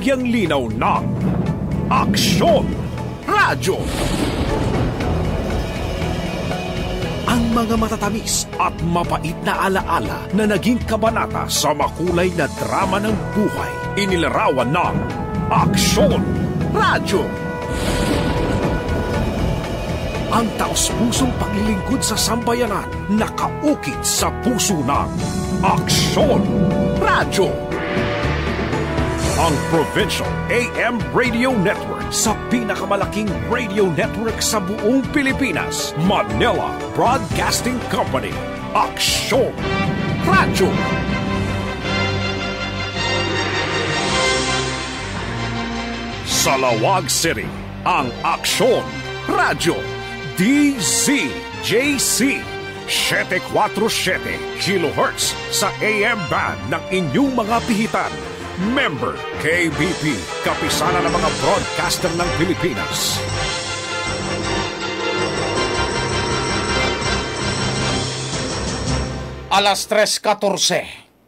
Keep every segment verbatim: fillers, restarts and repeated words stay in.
Bigyang linaw ng Aksyon Radyo. Ang mga matatamis at mapait na alaala na naging kabanata sa makulay na drama ng buhay, inilarawan ng Aksyon Radyo. Ang taos-pusong paglilingkod sa sambayanan nakaukit sa puso ng Aksyon Radyo. Ang Provincial A M Radio Network sa pinakamalaking radio network sa buong Pilipinas, Manila Broadcasting Company, Aksyon Radyo. Sa Lawag City, ang Aksyon Radyo D Z J C seven four seven kilohertz sa A M band ng inyong mga pihitan. Member K B P, kapisanan ng mga broadcaster ng Pilipinas. Alas tres fourteen.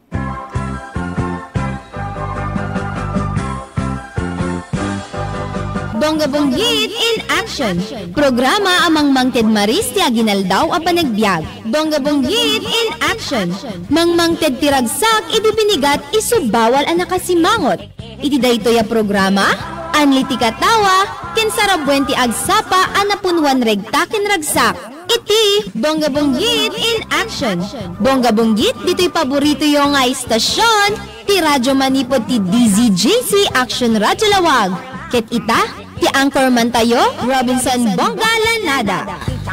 Bongga-bonggit in action. Programa amang Mangted Maris ti Aguinaldaw a panagbiag. Bongga-bonggit in action. Mangmangted ti ragsak iti binigat isu bawal a nakasimangot. Iti daytoy a programa anli ti katawa ken sarabwen ti agsapa a napunwan regta ken ragsak. Iti Bongga-bonggit in action. Bongga-bonggit dito'y paborito yung nga istasyon ti Radyo Manipod ti D Z J C Action Radyo Lawag. Ket ita ti anchorman tayo, Robinson Bongga Lanada.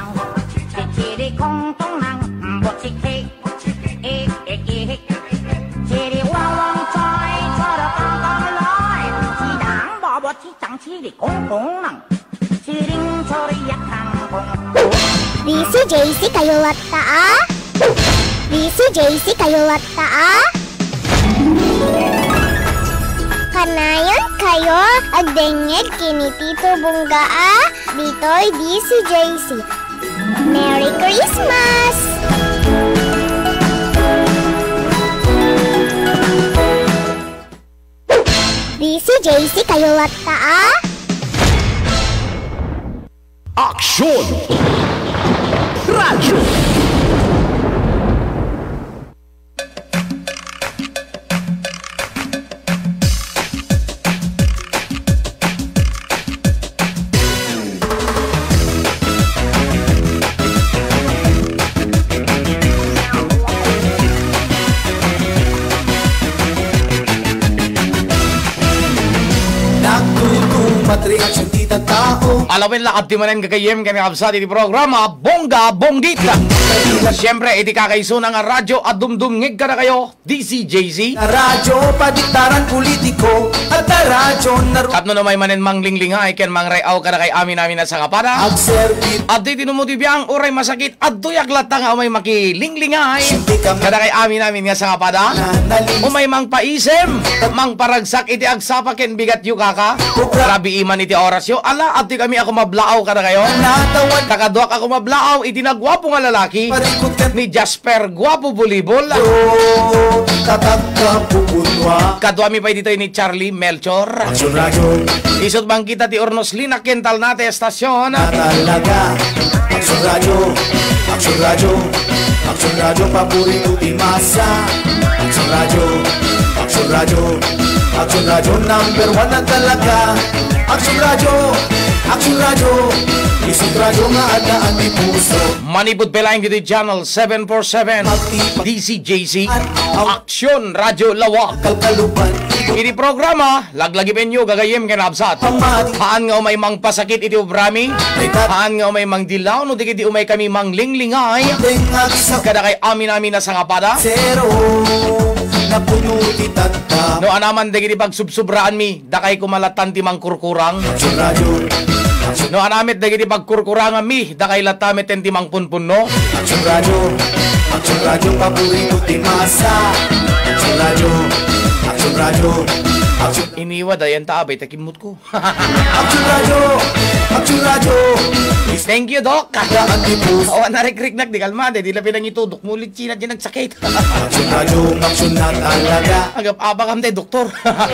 Risu J C kayo latta ah? Risu J C kayo latta ah? Kanayon kayo agdengeg kini Tito Bongga ah? Dito'y D C J C. Merry Christmas! D C J C kayo latta ah? Aksyon Radyo. Alawin lakad ti manen gagayem kani kabsat iti programa Bongga Bonggit. Siyempre iti kakaisunan nga radyo at dumdumngig ka na kayo D C J C. Radyo padiktaran politiko at radyo naru. At no na may manen manglinglingay ken mangreaw ka na kay amin namin na sa kapada. Agservit. At di tinumutibiyang uray masakit at duyak lata nga umay makilinglingay kada kay amin namin nga sa kapada. Umay mangpaisem mangparagsak iti agsapa ken bigat yu kaka. Grabe iman iti orasyo. Ala at di kami ako mablaaw ka na kayo. Kakaduak ako mablaaw iti nagwapo nga lalaki ni Jasper Guapo Bulibol. Kaduami pa dito ni Charlie Melchor. Isot bang kita ti Ornos Lina Kental nate estasyon. Talaga Aksyon Radyo, Aksyon Radyo, Aksyon Radyo paborito ti masa. Aksyon Radyo, Aksyon Radyo, Aksyon Radyo number one na talaga. Aksyon Radyo, Aksyon Radyo, Isot Radyo nga adaan di puso. Manipod pelaing dito channel seven four seven D C J C Aksyon Radyo Lawag. Kalkaluban Iti programa laglagi penyo gagayem ken absat. Haan nga umay mang pasakit iti ubrami. Haan nga umay mang dilaw no digiti umay kami mang linglingay. Kada kay amin amin na sangapada. Zero na puno ti tata. No anaman digiti pagsubsubraan mi dakay kumalatan ti mang kurkurang. Aksyon Radyo, No anamit dagiti pagkurkurangan mi dakay latamit ten ti mang punpunno. Aksyon Radyo, Aksyon Radyo paborito ti masa. Aksyon Radyo, Aksyon Radyo, Aksyon Iniwa dayan taabay takimut ko. Aksyon Radyo, Action Radyo. Thank you, Doc. Daan di puso. Awa na rekrik di kalmade, di lapin ang itudok. Mulit sila dyan nagsakit. Action Radyo, action na talaga. Agap abang am de doktor.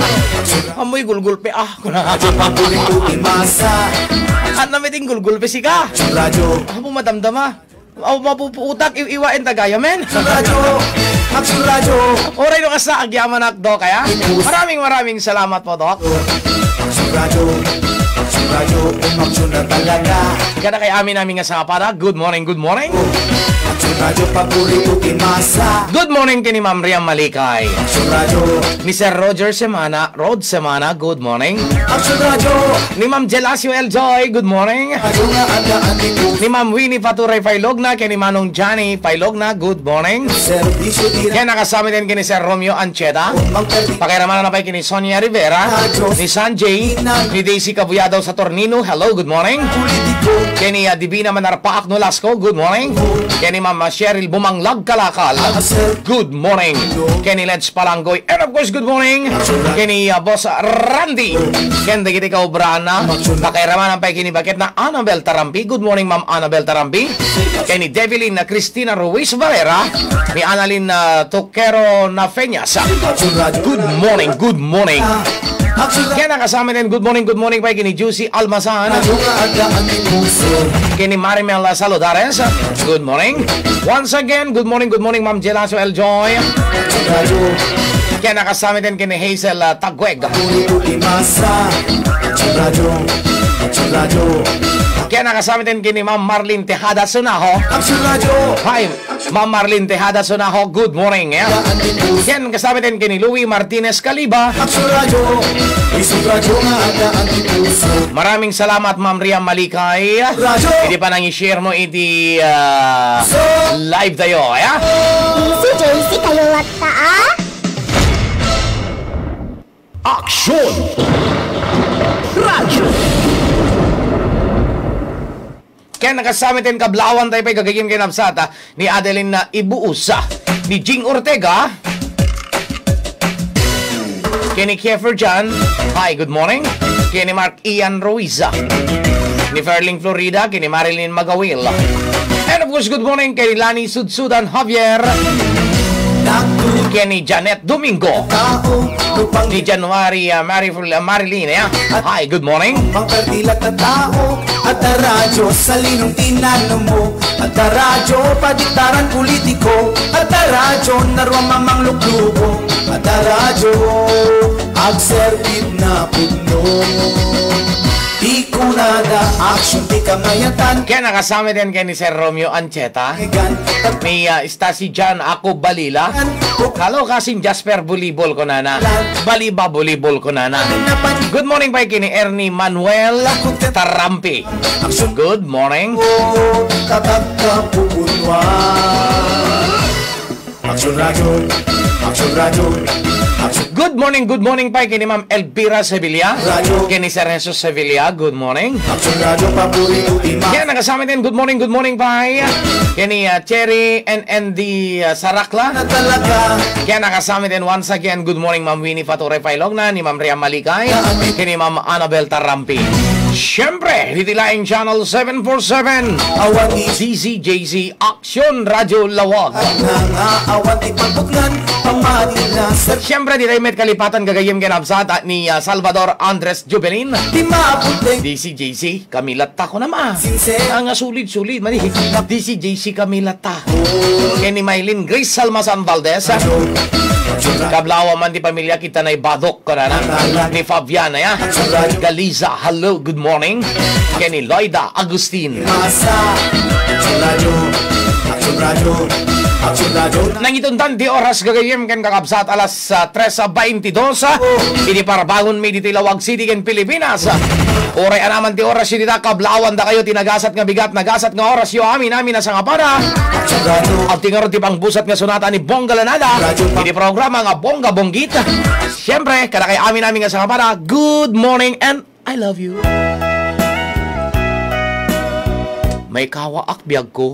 Amoy gulgulpe ah. Radyo paborito imasa. At namiting gulgulpe si ka. Action Radyo. Amo madamdama. Aw mapuputak iwain tagaya men. Action Radyo. Action Radyo. Oray no kasa agyaman ak Doc kaya. Maraming maraming salamat po, Doc. Action Radyo. Action Radyo, umaksyon na talaga. Kada kay amin namin nga sa para. Good morning, good morning. Action Radyo paborito imasa. Good morning kini Ma'am Riam Malikay. Action Radyo. Ni Sir Roger Semana, Rod Semana, good morning. Action Radyo. Ni Ma'am Gelasio L. Joy, good morning. Radyo nga adaan di puso. Ni Ma'am Winnie Paturay Pailogna, kini Manong Johnny Pailogna, good morning. Servisyo di Kaya nakasama din kini Sir Romeo Ancheta. magperdi. Pakiramanan na pa kini Sonia Rivera, ni Sanjay, ni Daisy Cabuyado sa Tornino, hello, good morning. Politiko. Kini uh, Divina Manarpaak Nolasco, good morning. Kini Ma'am uh, Cheryl Bumanglag Kalakal, good morning. Kini Leds Palanggoy, and of course, good morning. Kini uh, Boss Randy. Kende kiti Kaubrana. Pakiramanan pa kini bakit na Annabel Tarampi, good morning Ma'am Annabel Tarampi. Kini Devilin na Cristina Ruiz Valera, ni Annalyn uh, Toquero Nafeñas. Good morning, good morning. Action Radyo. Kaya nakasama din, good morning, good morning pa kini Juicy Almasan. Radyo nga adaan di puso. Kini Marimel Saludares, good morning. Once again, good morning, good morning Ma'am Gelasio L. Joy. Action Radyo. Kaya nakasama din kini Hazel uh, Tagweg. Paborito imasa. Action Radyo. Action Radyo. Kaya nakasama din kini Ma'am Marlene Tejada Sunaho. Action Radyo. Hi, Ma'am Marlene Tejada Sunaho, good morning. Yeah. Adaan di puso. Kaya kasama din kini Louie Martinez Caliba. Action Radyo. Isip Radyo nga adaan di puso. Maraming salamat Ma'am Riam Malikay. Radyo. Hindi pa nang i-share mo iti uh, live tayo. Yeah? Si J C kayo at taa. Aksyon! Radyo! Kaya nakasama din kablawan tayo pa gagawin kinabsata ni Adeline na Ibuusa, ni Jing Ortega, kini Kiefer Jan, hi, good morning, kini Mark Ian Ruiza, ni Ferling Florida, kini Marilyn Magawil, and of course, good morning kay Lani Sudsudan Javier, kini Janet Domingo, Tao. Lupang ni January uh, Mary, uh, Marilyn, yeah? Hi, good morning. pangkartilat na tao. At ang radyo sa linong tinanong mo. At ang radyo padiktaran politiko. At ang radyo naruang mamang luklubo. At ang radyo agsertid na pudno. Di ko nada action di kamayatan. Kaya nakasama din kay ni Sir Romeo Ancheta, Egan ni uh, Stasi Jan Ako Balila. Hello kasing Jasper Bulibol ko nana. Baliba Bulibol ko nana. Good morning pa kini Ernie Manuel Tarampi. Good morning. Kapag kapupunwan. Action Radyo. Action Radyo. Action Good morning, good morning pa kini Ma'am Elvira Sevilla. Radyo. Kini Sir Jesus Sevilla, good morning. Action Radyo paborito ima. Kaya nakasama din, good morning, good morning pa kini uh, Cherry and and the uh, Sarakla. Na talaga. Kaya nakasama din once again, good morning Ma'am Winnie Paturay Pailogna, ni Ma'am Riam Malikay, kini Ma'am Annabel Tarampi. Siyempre, ditilaing Channel seven forty-seven, Awan is D Z J C Aksyon Radyo Lawag. nangaawan di pagpuglan. Pamali na sa Siyempre, di tayo met kalipatan gagayim kinabsat ni uh, Salvador Andres Jubelin. di mabuting. D C J C, kamilata ko naman. Sincere. Ang sulit-sulit, mali. D C J C kamilata. Kini Maylin Grace Salmasan Valdez. Kablawa man di pamilya kita na ibadok ko na na. Ni Fabiana ya. Galiza, hello, good morning. Kini Loida Agustin. Masa. Action Radyo. Action Radyo. Action Radyo. Nang itundan di oras gagayim kan kakabsat alas uh, tres twenty-two. Ini para bangon may dito Lawag City ken Pilipinas. Oray anaman ti oras yun dita kablawan da kayo tinagasat nga bigat nagasat nga oras yo amin amin na sa nga para. Action Radyo. At tingarot ti pangbusat nga sunata ni Bongga Lanada. Ini programa nga Bongga Bonggit. Siyempre, kada kay amin amin nga sa nga para. Good morning and I love you. May kawaak biyag ko.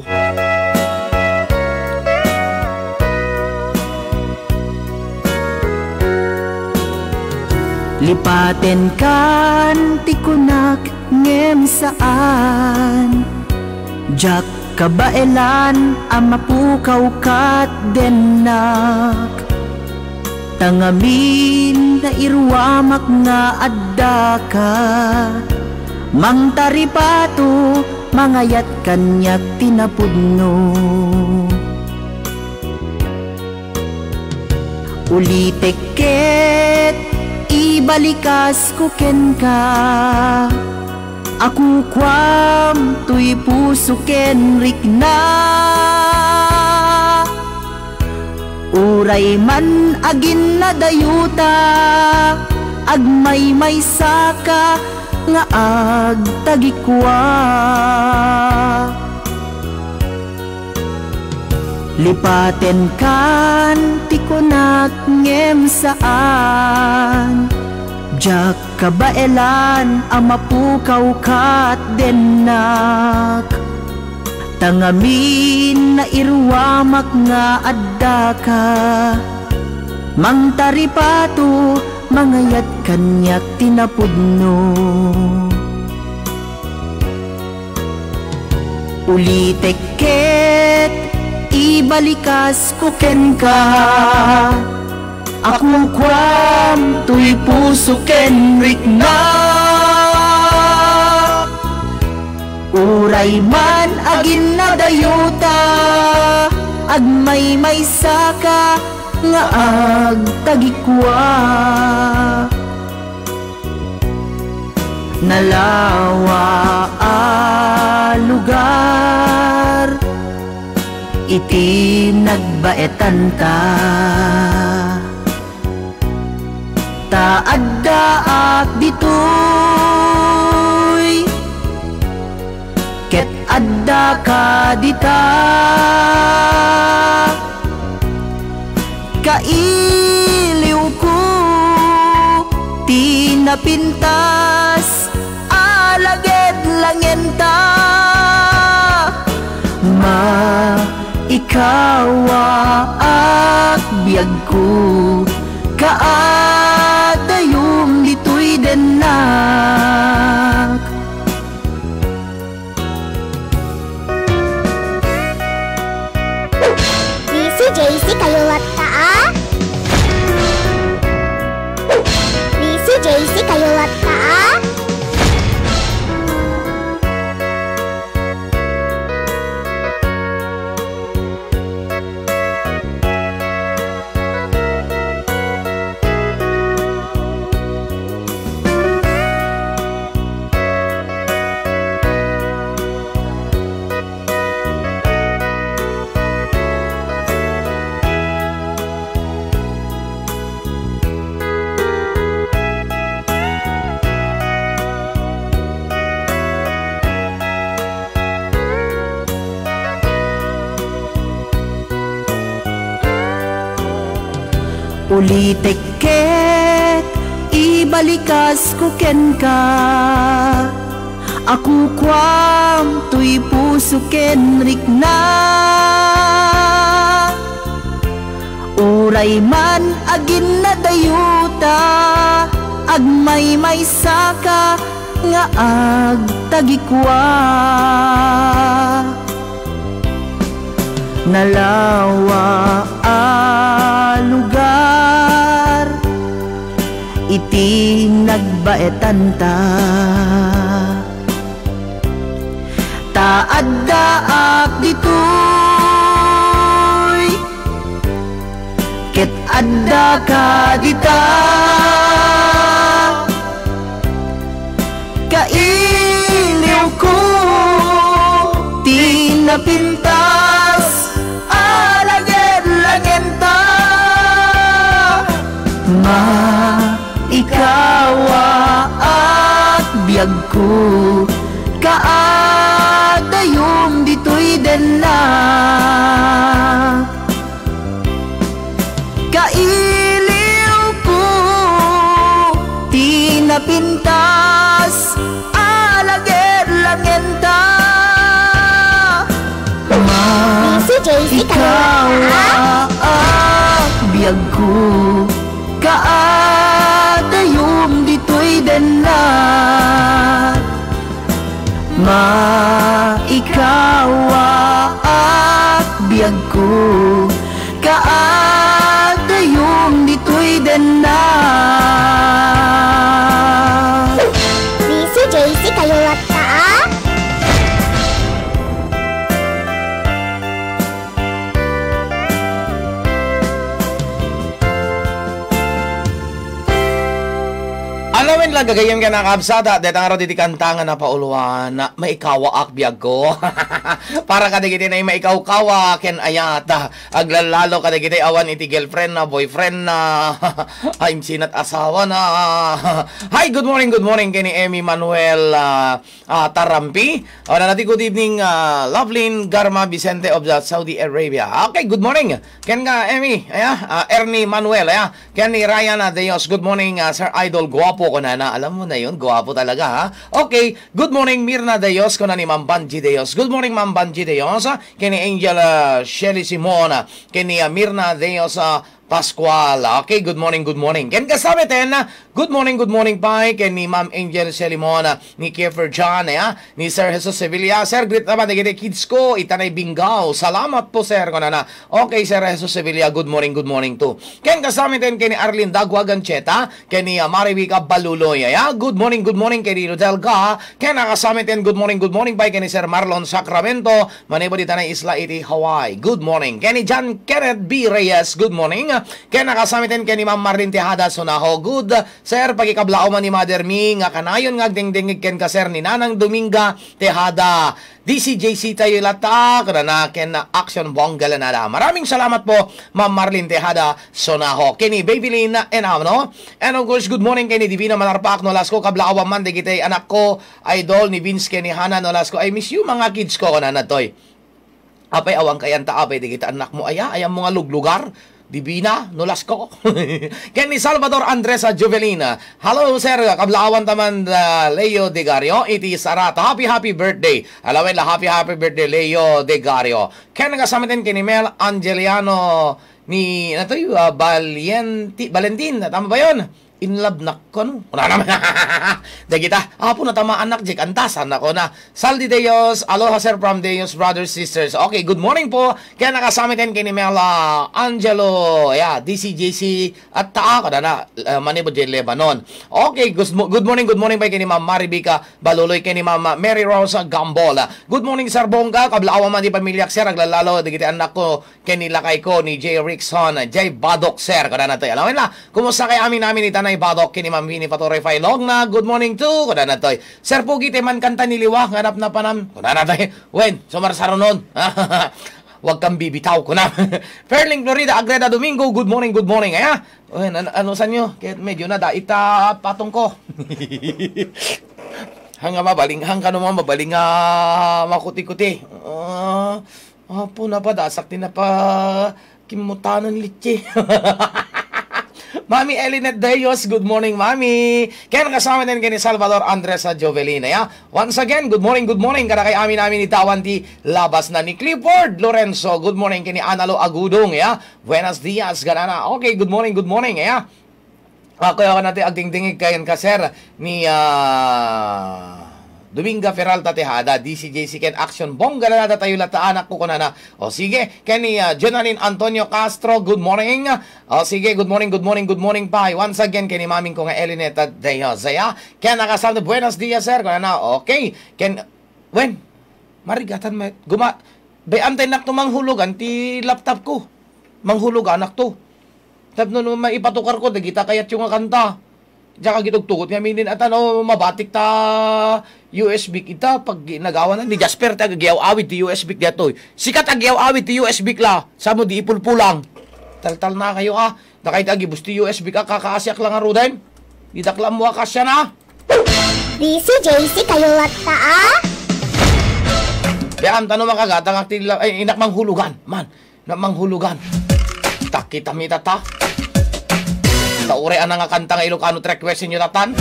Lipaten kan tikunak ngem saan, jak kabailan amapukaw kat denak. Tangamin na irwamak nga adda ka, mang taripato mangayat kanyak tinapudno. Ulitekket ibalikas ko ken ka, aku kwam tuy puso ken rikna. Uray man agin na dayuta, agmay may saka nga agtagikwa. Lipaten kan tikunak ngem saan, jak kabailan amapukaw kat denak. Tangamin na irwamak nga adda ka, mang taripato mangayat kanyak tinapudno. Ulitekket ibalikas ko ken ka, aku kwam tuy puso ken rikna. Uray man agin na dayuta, agmay may saka nga agtagikwa. Nalawa a lugar, iti nagbaetan ta. Taadda at ditoy, ket adda ka dita. Kailiw ko tinapintas, alaged langenta. Ma ikawa at biyag ko, kaadayong dito'y denak. Risi J C kayulat ka ah. Risi J C kayulat ka ah. Ulitekket ibalikas ko ken ka, aku kwam tuy puso ken rikna. Uray man agin na dayuta, agmay may saka nga agtagikwa. Nalawa a lugar, iti nagbaetan ta. Taadda ak ditoy, ket adda ka dita. Kailiw ko tinapintas, alaged langenta. Ma ikawa at biyag ko, kaadayong dito'y denak. Kailiw ko tinapintas, alaged langenta. Ma ikawa at biyag ko, kaadayong na maikawa at biyag ko kaagayong dito'y dana. B C J C kayo at taa. Alamin lang gagayam ka na kabsada dahil ang araw diti kantangan na pauluan na maikawa akbiyag ko. Para kadigiti na maikaw-kawa ken ayat aglalalo kadigiti awan iti girlfriend na boyfriend na I'm sinat asawa na. Hi, good morning, good morning kini Emmy Manuel uh, uh, Tarampi. O na natin good evening uh, Lovelyn Garma Vicente of the Saudi Arabia. Okay, good morning. Ken ka Emmy, aya, uh, Ernie Manuel, aya. Ken ni Ryan Deos, good morning uh, Sir Idol, guwapo ko na na, alam mo na yun, guwapo talaga ha. Okay, good morning Mirna Deos ko na ni Ma'am Banji Deos. Good morning Ma'am Banji Deos, kini Angel uh, Shelly Simona, kini uh, Mirna Deos uh, Pascual. Okay, good morning, good morning. Ken kasama ten, good morning, good morning pa kay ni Ma'am Angel Selimona, ni Kiefer John, eh, ni Sir Jesus Sevilla. Sir, great naman, nagiging kids ko, itanay Bingaw. Salamat po, sir, ko na na. Okay, Sir Jesus Sevilla, good morning, good morning too. Ken kasama ten kay ni Arlene Dagwagan Cheta, kay ni uh, Marivica Baluloy. Eh, good morning, good morning kay ni Rodel Ga. Ken nakasama ten, good morning, good morning pa kay ni Sir Marlon Sacramento, manibo di tanay Isla Iti, Hawaii. Good morning. Kay ni John Kenneth B. Reyes, good morning. Kaya nakasamitin kay ni Ma'am Marlene Tejada Sonaho. Good, sir, pagikablao man ni Mother Mi, nga kanayon nga dingdingig ken ka sir ni Nanang Dominga Tejada. D C J C tayo lata, kada na ken na action bongga na. Maraming salamat po, Ma'am Marlene Tejada Sonaho. Kini Babylin and no? And of course, good morning kay ni Divina Manarpak, no lasko kablao man digitay anak ko, idol ni Vince ken ni Hana, no lasko. I miss you mga kids ko kana natoy. Apay awang kayan ta apay digita anak mo aya, ayang mga luglugar. Divina, nulas ko. Ken ni Salvador Andresa Jovelina. Hello, sir. Kablawan taman uh, Leo Degario. Iti Sarata. Happy, happy birthday. Alawin la, happy, happy birthday, Leo Degario. Ken nagkasamitin kay ni Mel Angeliano ni, ano to yung, uh, Valienti, Valentin. Tama ba yun? In love na ko, no? Una naman. Dagita. Apo na tama anak, Jek. Antasan ako na. Saldi Deos. Aloha, sir, from Deos Brothers, Sisters. Okay, good morning po. Kaya nakasamitin kay ni Mela Angelo. Yeah, D C J C at taa ko na na. Uh, Manibo J. Lebanon. Okay, good, good morning, good morning pa kay ni Ma'am Maribica Baluloy, kay ni Ma'am Mary Rosa Gambola. Good morning, Sir Bongga. Kablaawa man di pamilyak, sir. Aglalalo, dagiti anak ko, kay ni lakay ko, ni J. Rickson, J. Badok, sir. Kada na tayo. Alam na, kumusta kay amin namin itanay Badok kini Ma'am Winnie Patoray Failog na good morning to kada na toy. Sir Pugi man kanta ni Liwa nganap na panam. Kada na toy. Wen, sumarsaronon. Wag kang bibitaw ko na. Fairling Florida Agreda Domingo, good morning, good morning. Aya. Wen, an ano sa nyo? Kaya medyo na daita patong ko. Hanga mabaling hanga naman mabaling uh, makuti-kuti. Uh, apo na pa dasak din na pa kimutanan litsi. Mami Elinet Deos, good morning, Mami. Kaya nakasama din kay ni Salvador Andres Jovelina. Ya? Once again, good morning, good morning. Kada kay amin namin itawan ti labas na ni Clifford Lorenzo. Good morning kay ni Analo Agudong. Ya? Buenos dias, ganana. Okay, good morning, good morning. Ya? Ako uh, yung natin agdingdingig kayan ka, sir, ni... Uh... Dominga Feralta Tejada, D C J C Ken Action Bongga na nata tayo lata anak ko na na. O sige, Kenny uh, Jonalyn Antonio Castro, good morning. O sige, good morning, good morning, good morning pa. Once again, Kenny maming ko nga Elineta Deos. Zaya, Ken nakasama, buenos dias, sir. Kung na, okay. Ken, when? Marigatan, may, guma, bay antay nak to manghulugan, ti laptop ko. Manghulugan, anak to. Tapos no, maipatukar ko, dagita kayat yung kanta. Diyan gitugtugot nga minin at ano, mabatik ta U S B kita pag nagawa na ni Jasper ta gagiyaw awit ti U S B dito. Sikat agiyaw awit ti U S B la. Samo di ipulpulang. Taltal na kayo ah. Nakait agi busti U S B ka kakaasyak lang aruden. Didaklam mo kasya na. D C J C kayo lata ah. Yan tanong makagatang aktil ay inak manghulugan. Man, na manghulugan. Takita mi tata. Taure ang nga kanta nga Ilocano request nyo tatan.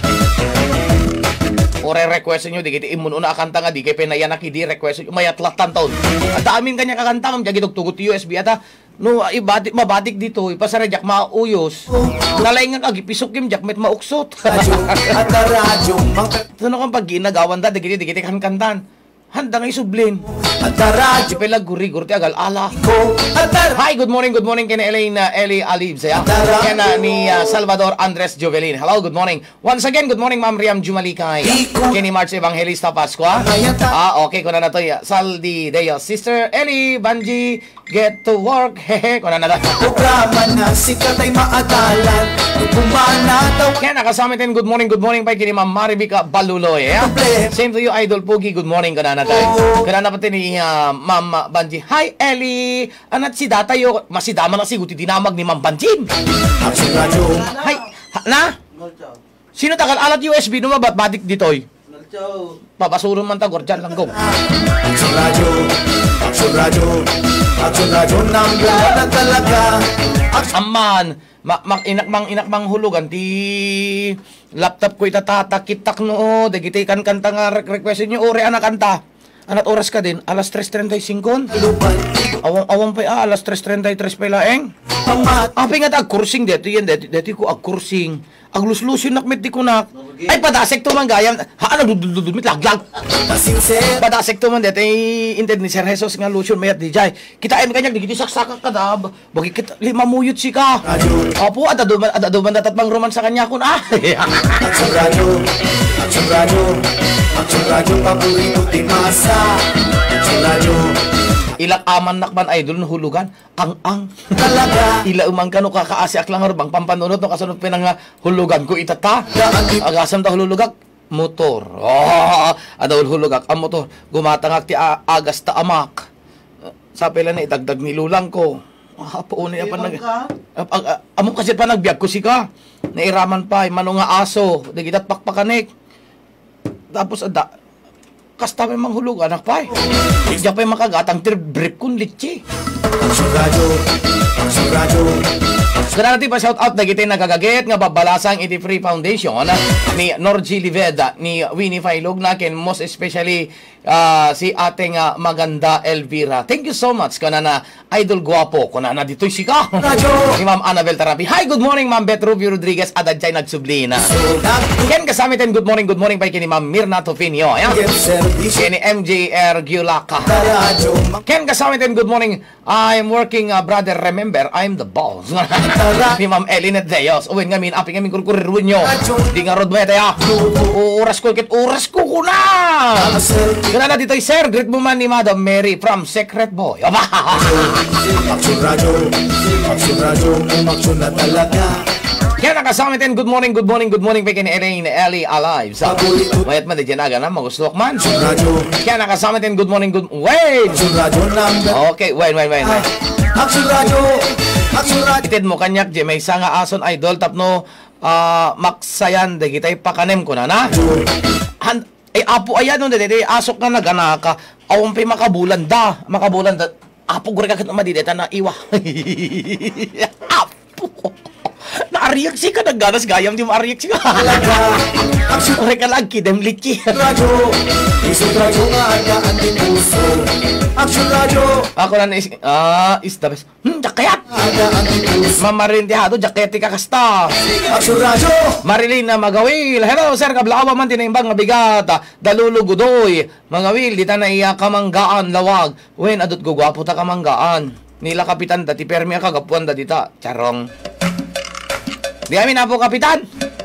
Ore request nyo, di kiti imun una kanta nga, di kay penayanak, di request nyo, mayat latan taon. At amin kanya kakanta, mam, jagi tugtugot U S B ata, No, ibadik, mabadik dito, ipasaradyak mauyos. Nalay nga kagipisok kim, jak met mauksot. At radyo mang Ito na kang pag ginagawan da, digiti, digiti kan kantan. Handa nga isublin. At radyo Si Pela guri, guri, agal, ala. ko. At Hi, good morning, good morning kina Elaine, uh, Eli Alib saya. Kina ni uh, Salvador Andres Jovelin. Hello, good morning. Once again, good morning Ma'am Riam Jumalikay. Kini March Evangelista Pascua. Ah, okay, kuna na to. ya. Saldi Deo. Sister Eli, Banji, get to work. Hehe, kuna na to. programa na sikat ay maadalan. Pumana daw Kaya nakasama din, good morning, good morning pa kini Ma'am Maribika Baluloy. Yeah? Same to you, Idol Pugi. Good morning, kuna na tayo. Kuna na pati ni uh, Ma'am Banji. Hi, Eli. Anat si datayo. Masidama na si Guti dinamag ni Ma'am Banjin. Action radyo. Hi, ha, na? Sino tagal alat U S B no mabat badik ditoy? Papasuro man ta gordyan lang go. Action radyo. Action radyo. Action radyo number one na talaga. Aman, ma mak inakmang inakmang hulugan ti laptop ko itatatak-kitak no, dagiti kan kanta nga request niyo ore anak kanta. Anat oras ka din, alas tres treinta y cinco. Awang awang pa ah, alas tres treinta y tres pa laeng. Api nga ag kursing dito yan, dito, dito ko ag kursing. Ag luslusin nakmet di ko nak. Ay padasek to man gayam. Ha ano dudududumit laglag. Pasinse. Padasek to man dito ay inted ni Sir Jesus nga lusion mayat di jay. Kita em kanyang digiti saksakan ka da. Bagi kita lima muyot si ka. Apo ada duman ada duman datat mang roman sa kanya kun ah. Action radyo. Action radyo. Action radyo paborito ti masa. Action radyo. Ilak aman nakman idol no hulugan. Ang ang. Talaga. Ila umang kano kakaasi aklang bang pampanunod no kasunod pinang nga hulugan ko itata. Agasam ta hulugak motor. Oh, adol hulugak ang motor. Gumatangak ti a- agas ta amak. Sa pila na idagdag ni lulang ko. Ah, pauni pa nag Amo kasi pa nagbiag ko si ka. Nairaman pa mano nga aso, digitat pakpakanik. Tapos ada kasta may manghulog anak pa eh. Diyan pa yung makagatang tir-brief kun litchi. Action radyo. Action radyo. Kaya natin pa shout out na kita nagagagit nga babalasang iti Free Foundation ni Norgy Liveda, ni Winnie Failog nakin, most especially uh, si ating uh, maganda Elvira. Thank you so much kana na idol guwapo kuna na dito'y sika. Ni Ma'am Annabel Tarapi. Hi, good morning Ma'am Beth Rubio Rodriguez adadjay nagsublina. Ken kasamitin good morning, good morning pa kini Ma'am Mirna Tofinio. Yeah? Kini M J R Giulaka. Ken kasamitin good morning. I'm working uh, brother, remember I'm the boss. Ni Ma'am Elinet Deos. Uwin ngamin, api ngamin kurkurirwin nyo. Di nga rod mo ito ya. Uras ko, kit uras ko kuna. Kaya na dito sir, greet mo man ni Madam Mary from Secret Boy. Action radyo. Action radyo. Umaksyon na talaga. Kaya nakasama natin, good morning, good morning, good morning. Pekin Elaine, Ellie, alive. Sa mayat man, di dyan aga na, magustok man. Action radyo. Kaya nakasama natin, good morning, good... Wait! Action radyo number. Okay, wait, wait, wait. wait. Action radyo. Action radyo. Itid mo kanyak, di may isa nga ason idol, tapno, uh, maksayan, di kita'y pakanem ko na na. Han, ay apo ayan, no, di, di, asok na nagana ka, awang pa'y makabulan da, makabulan da, apo gure kakit na madideta na iwa. Apo! Naariyak si ka, nagganas gayam, di maariyak si ka. Action Ore ka lang, kidem litchi. radyo. Isip radyo nga aga ang puso. Action radyo. Ako na naisip, ah, is the best. Hmm, jakayat! Aga ang puso. Mamarintiado, jaketi ka kasta. Action radyo. Marilyn na magawil. Hello, sir, kablawa man tinaimbang mabigat. Dalulugudoy. Magawil, di ta na iya kamanggaan lawag. Wen, adot gugwapo ta kamanggaan. Nila kapitan dati permi ka gapuan dati ta. Charong. Di amin na po, kapitan.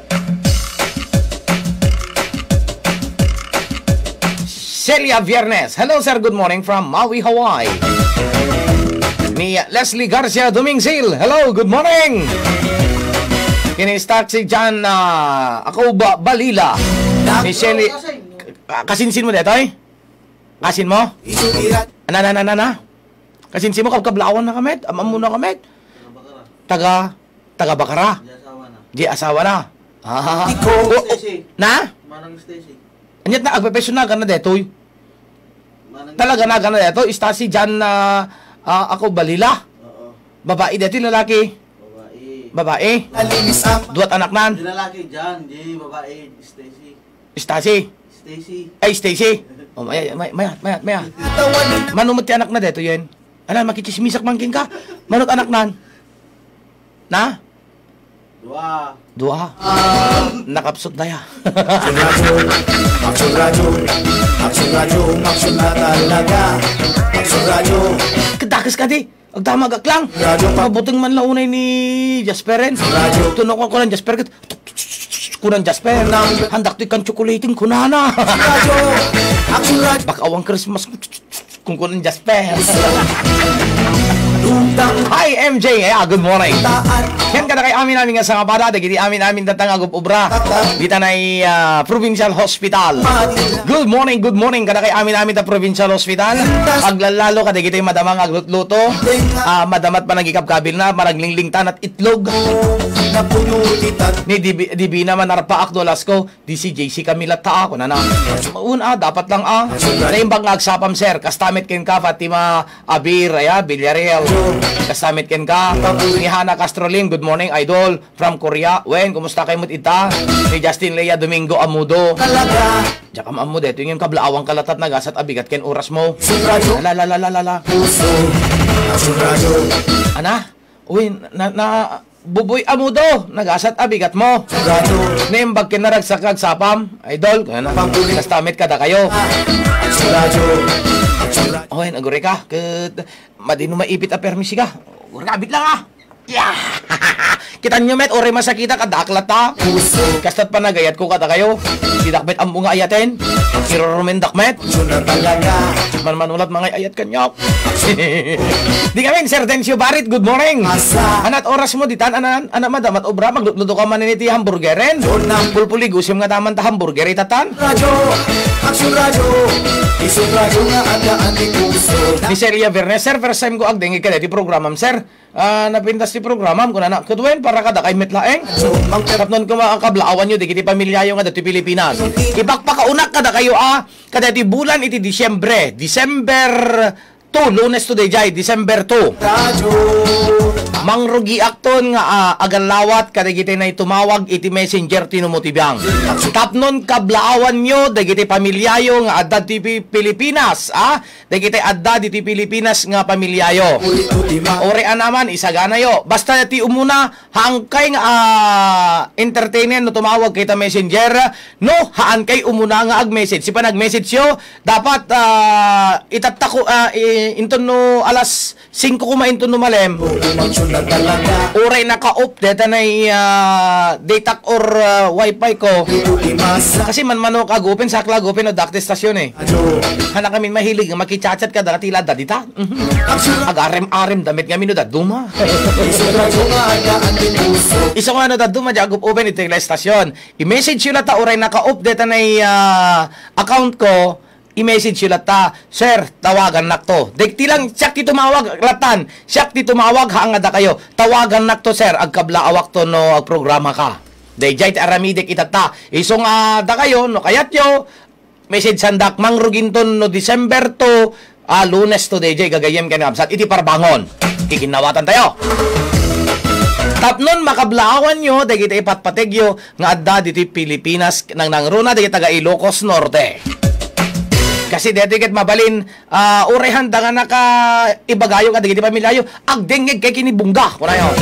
Celia Viernes. Hello, sir. Good morning from Maui, Hawaii. Ni Leslie Garcia Dumingsil. Hello, good morning. Kini-start si John uh, ako ba Balila. Ni Shelly. Kasinsin mo dito eh? Kasin mo? Isuirat. Ana, ana, ana, ana. Kasinsin mo kablawan na kamit. Amam mo na kamit. Taga, taga Bakara. Di asawa na. Ah. Iko. O, o, na? Manang Stacy. Anyat na, agpepeso na ka na detoy. Manang Talaga na ka na deto. Istasi dyan na uh, ako balila. Oo. Babae dito, lalaki. Babae. Babae. Alinis ang Duat anak nan. Di lalaki dyan. Di babae. Stacy. Istasi. Stacy. Ay, Stacy. Oh, maya, maya, maya, maya, maya. tawanin. Manumot ti anak na deto yan. Ano, makichismisak mangking ka? Manot anak nan? Na? Dua. Dua. Nakapsot na ya. Action Radio, Action Radio, Action Radio, Action na talaga. Action Radio, Kadakas ka di. Ang damagak lang. Radyo pa. Mabuting man launay ni Jasperen. Radyo. Tunok ko ng Jasper. Kunang Jasper. Handak ti kan chocolating kunana. Radio, Action Radio, Baka awang Christmas kung kunang Jasper. Lutang Hi, M J. Eh, good morning. taan, Yan ka na kay amin namin nga sa kapada. Dagiti amin namin datang agop ubra. Dita na uh, Provincial Hospital. Manila. Good morning, good morning. Kada kay amin namin ta Provincial Hospital. Aglalalo ka dagiti madamang aglutluto. Ah, madamat pa nagikap kabil na maraglingling tan at itlog. Napuyutitan, Ni di di bi naman narpaak dolas ko. Di si J C Camila ta ako na na. Una dapat lang ah. Naimbang agsapam sir. Kastamit ken ka Fatima Abir aya Villarreal. Kastamit ken ka. Ni Hana Castrolim, good morning idol from Korea. Wen, kumusta kayo mo ita? Ni Justin Lea Domingo Amudo. talaga. Jakam amo deto yung kablaawang kalatat na gasat abigat ken oras mo. Action Radio, La la la la la la. puso. Action Radio, Ana? Uy, na, na buboy amudo, nagasat abigat mo. Action Radio, Nembag kinaragsak sapam, idol, kaya na. Kastamit ka da kayo. Action Radio, Action Radio, Oy, nagure ka. Kat, madino maipit a permisi ka. Urgabit lang ah. Yeah! Kita nyo met, ore masakita kadaklat ta. puso. Kastat pa nagayat ko kada kayo. Didakmet ang mga ayaten. Kirorumen dakmet. Action na talaga. Man-manulat mga ayat kanyok. Di kami, Sir Dencio Barit, good morning. Asa. Anat oras mo, ditan, anan, anak madamat obra, maglutluto ka man niti hamburgeren. Unang Pulpuli, gusim nga taman ta hamburger, itatan. Radio, Action Radio, Isang radio nga andaan di puso. Ni Celia Verne, Sir, first time ko agdengig ka di programam, Sir. Ah, napintas ti programam, kung anak, kutwen, para kada kay metlaeng. Tapos nun kumakablawan nyo, di kiti pamilyayo nga dati Pilipinas. Ipakpakaunak kada kayo, ah, kada ti bulan iti Disyembre. December two, lunes today, jay, December two. Radio, Mangrugi akton nga uh, agalawat kadagiti na tumawag iti messenger tinumutibang. Tapnon kablaawan nyo dagiti pamilyayo nga adda ti Pilipinas, ah? Dagiti adda ti Pilipinas nga pamilyayo. ulit-ultima. Orean naman isagana yo. Basta ti umuna hangkay nga uh, entertainment no tumawag kita messenger, no haan kay umuna nga ag-message. Si pa nag-message yo, dapat uh, itatako uh, inton no alas singko kuma inton no malem. Action na talaga. Oray naka-off data na uh, data or uh, wifi ko. Ulit-ultima sa Kasi man manok agupin sa klagupin o dakte stasyon eh. radio. Hana kami mahilig makichat-chat ka dati lada dita. Action na Agarem-arem damit kami no daduma. Isang radio nga andaan di puso. Isa ko ano daduma jagup open ito yung stasyon. I-message yun ta oray naka-off data na uh, account ko. I-message yun ta, Sir, tawagan nak to. Dikti lang, siyak ti tumawag, latan. Siyak ti tumawag, haangada kayo. Tawagan nak to, Sir, agkablaawak to no agprograma ka. Dayjay ti aramidik itata. Isong uh, da kayo, no kayat yo, message sandak, mangruginton no December two, ah, lunes to dayjay, gagayem ka na absat. Iti parbangon. Ikinawatan tayo. Tapnon makablaawan nyo, dagiti ipatpategyo, nga adda diti Pilipinas, nang nangruna, dagiti taga Ilocos Norte. Kasi dito ket mabalin uh, urehan da nga naka ibagayo ka dagiti pamilyayo agdengeg kay kini bungga kunayo.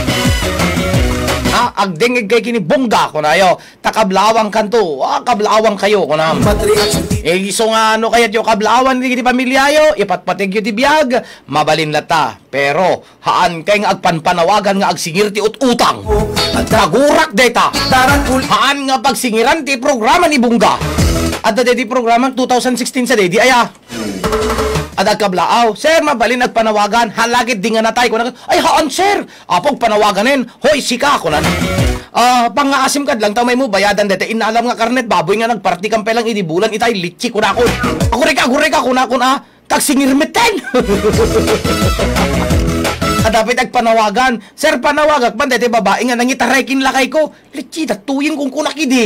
Ah, agdengeg kay kini bungga kunayo. Takablawang kanto, ah, kablawang kayo kunam. Battery action di Eh iso nga ano kayat yo kablawan dagiti pamilyayo, ipatpategyo ti biag, mabalin lata. Pero haan kay nga agpanpanawagan nga agsingir ti ut-utang. at Nagurak data. daran uli. Haan nga pagsingiran ti programa ni bungga. At da di programa twenty sixteen sa dedi aya. At agkablaaw, Sir, mabalin nagpanawagan, halagit di nga natay ko na. Ay haan, Sir, apog panawaгаnin, hoy sika ko na. Ah, pangaasim kad lang tamay mo bayadan dete inalam nga karnet baboy nga nagparty kam pelang idi bulan itay litchi ko na ko. Agure ka, agure ka kuna kuna, tag singirmeten. At dapat agpanawagan, Sir, panawagak man dete babae nga nangitaray kinlakay ko. Litchi, datuyeng kung kunakidi.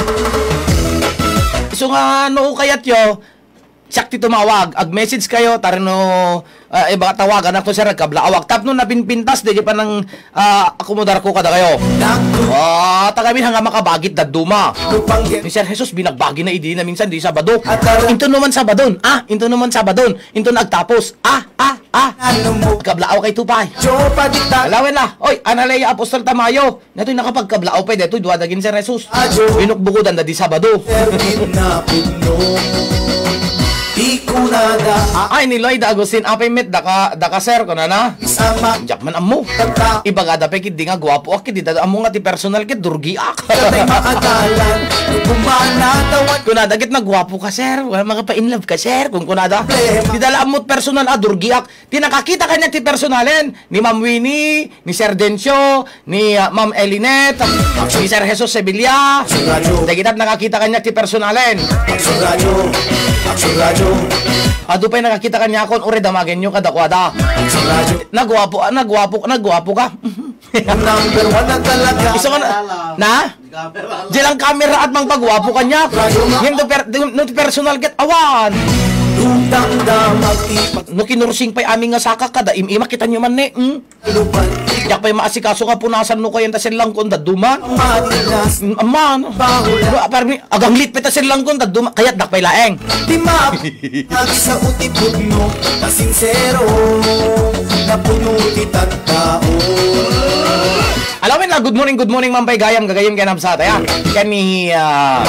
So nga no kayat yo, siyak ti tumawag, ag-message kayo, tarino, uh, iba tawagan ako sir, kablaawak. Tap no napinpintas, di pa nang uh, akomodar ko kada kayo. Ah, uh, tagamin hanga makabagit daduma. Ni Sir Jesus binagbagi na idi na minsan di Sabado. Into naman Sabadon. Ah, into naman Sabadon. Into nagtapos. Ah, ah. Ah, kablaaw kay Tupay. Alawin na. Oy, Analea Apostol Tamayo. Nato'y nakapagkablaaw pa. Deto'y duwadagin si Jesus. Binukbukudan na di Sabado. Ay, ni Lloyd Agustin, apay met, daka, daka sir, ko na na. Diyak man amo. Iba nga dapat kit, di nga guwapo ak, kit, amo nga ti personal kit, durgi ak. Kunada, kit na guwapo ka sir, wala mga pa-inlove ka sir, kung kunada. Di dala amot personal, ah, durgi ak. Tinakakita kanya ti personalen, ni Ma'am Winnie, ni Sir Dencio, ni uh, Ma'am Elinette, ni Sir Jesus Sevilla. Dagitap nakakita kanya ti personalen. Action Radio, Action Radio. Ado pa'y nakakita kanya akon, ure damagin nyo kadakwada. Nagwapo, nagwapo, nagwapo ka. Number one na talaga. Isa ka na, na? Dilang camera at mang pagwapo kanya. Yung per, no personal get awan. No kinursing pa'y aming nga saka kada, im-ima kita nyo man ne. Hmm? Yak pa'y maasikaso nga punasan no kayo tasin lang kung daduman. Aman. Agang lit pa tasin lang kung daduman. Kaya't dak pa'y laeng. Timap, sa utipod mo, kasinsero, napunuti tagtao. Alam mo na, good morning, good morning, Mampay Gayam, gagayam ganap sa ataya. Yan ni, uh,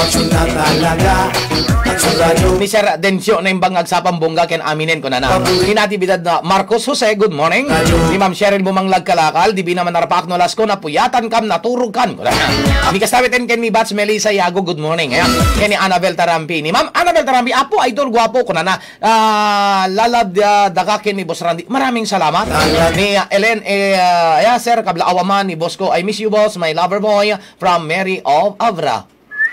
ni Sir Dencio na yung bangag sa pambongga ken aminin ko na na. Hinatibidad na Marcos Jose, good morning. Ni Ma'am Cheryl Bumanglag Kalakal, di binaman narapak no lasko na puyatan kam, naturog kan. Ni kasabitin ken ni Bats Melissa Yago, good morning. Ayan. Ken ni Annabel Tarampi. Ni Ma'am Annabel Tarampi, apo, idol, guwapo ko na na. Uh, lalad uh, dakakin ni Boss Randy. Maraming salamat. Ni uh, Ellen, eh, uh, yeah, Sir, kabla awaman ni Boss ko, I miss you, boss, my lover boy, from Mary of Avra.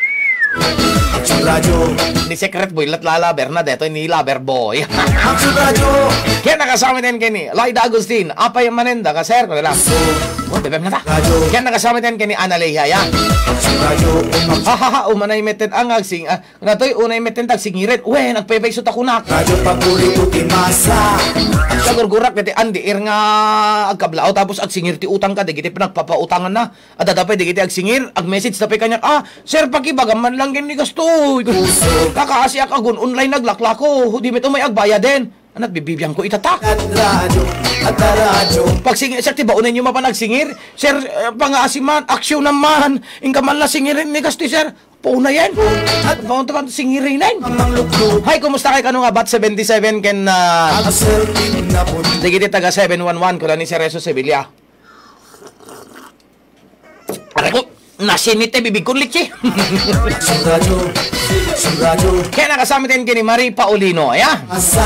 Ni Secret Boy, Latlala Bernadette, ni Lover Boy. Kaya nakasama din kini Lloyd Agustin, apay manenda ka, sir, ko nila. Oh, bebem na ta. Kaya nakasama din kini Analea, yan. Hahaha, umanay meten ang agsing. Uh, natoy, unay meten tag singirit. Uwe, nagpepeksot ako na. Sagurgurak, kati andi, ir nga agkablao, tapos agsingir ti utang ka, di kiti pinagpapautangan na. At dapat di kiti agsingir, ag-message tapay kanya, ah, sir, pakibagaman lang gini gasto. Kakaasi ak agun, online naglaklako. Di mo ito may agbaya din. Anak, bibibiyang ko itatak. Pag singir, sir, tiba unan nyo mapanagsingir? Sir, uh, pangaasiman, aksyon naman. Ingka man lang singirin ni Gasti, sir. Pauna yan. At pauna naman singirin yan. Hi, kumusta kayo? Kano nga, Bat seventy-seven ken na... Uh, Digiti taga seven one one ko na ni Sir Jesus Sevilla. Aray ko, nasinite, bibig kong litsi. Kaya nakasamitin kini Marie Paulino, ayan.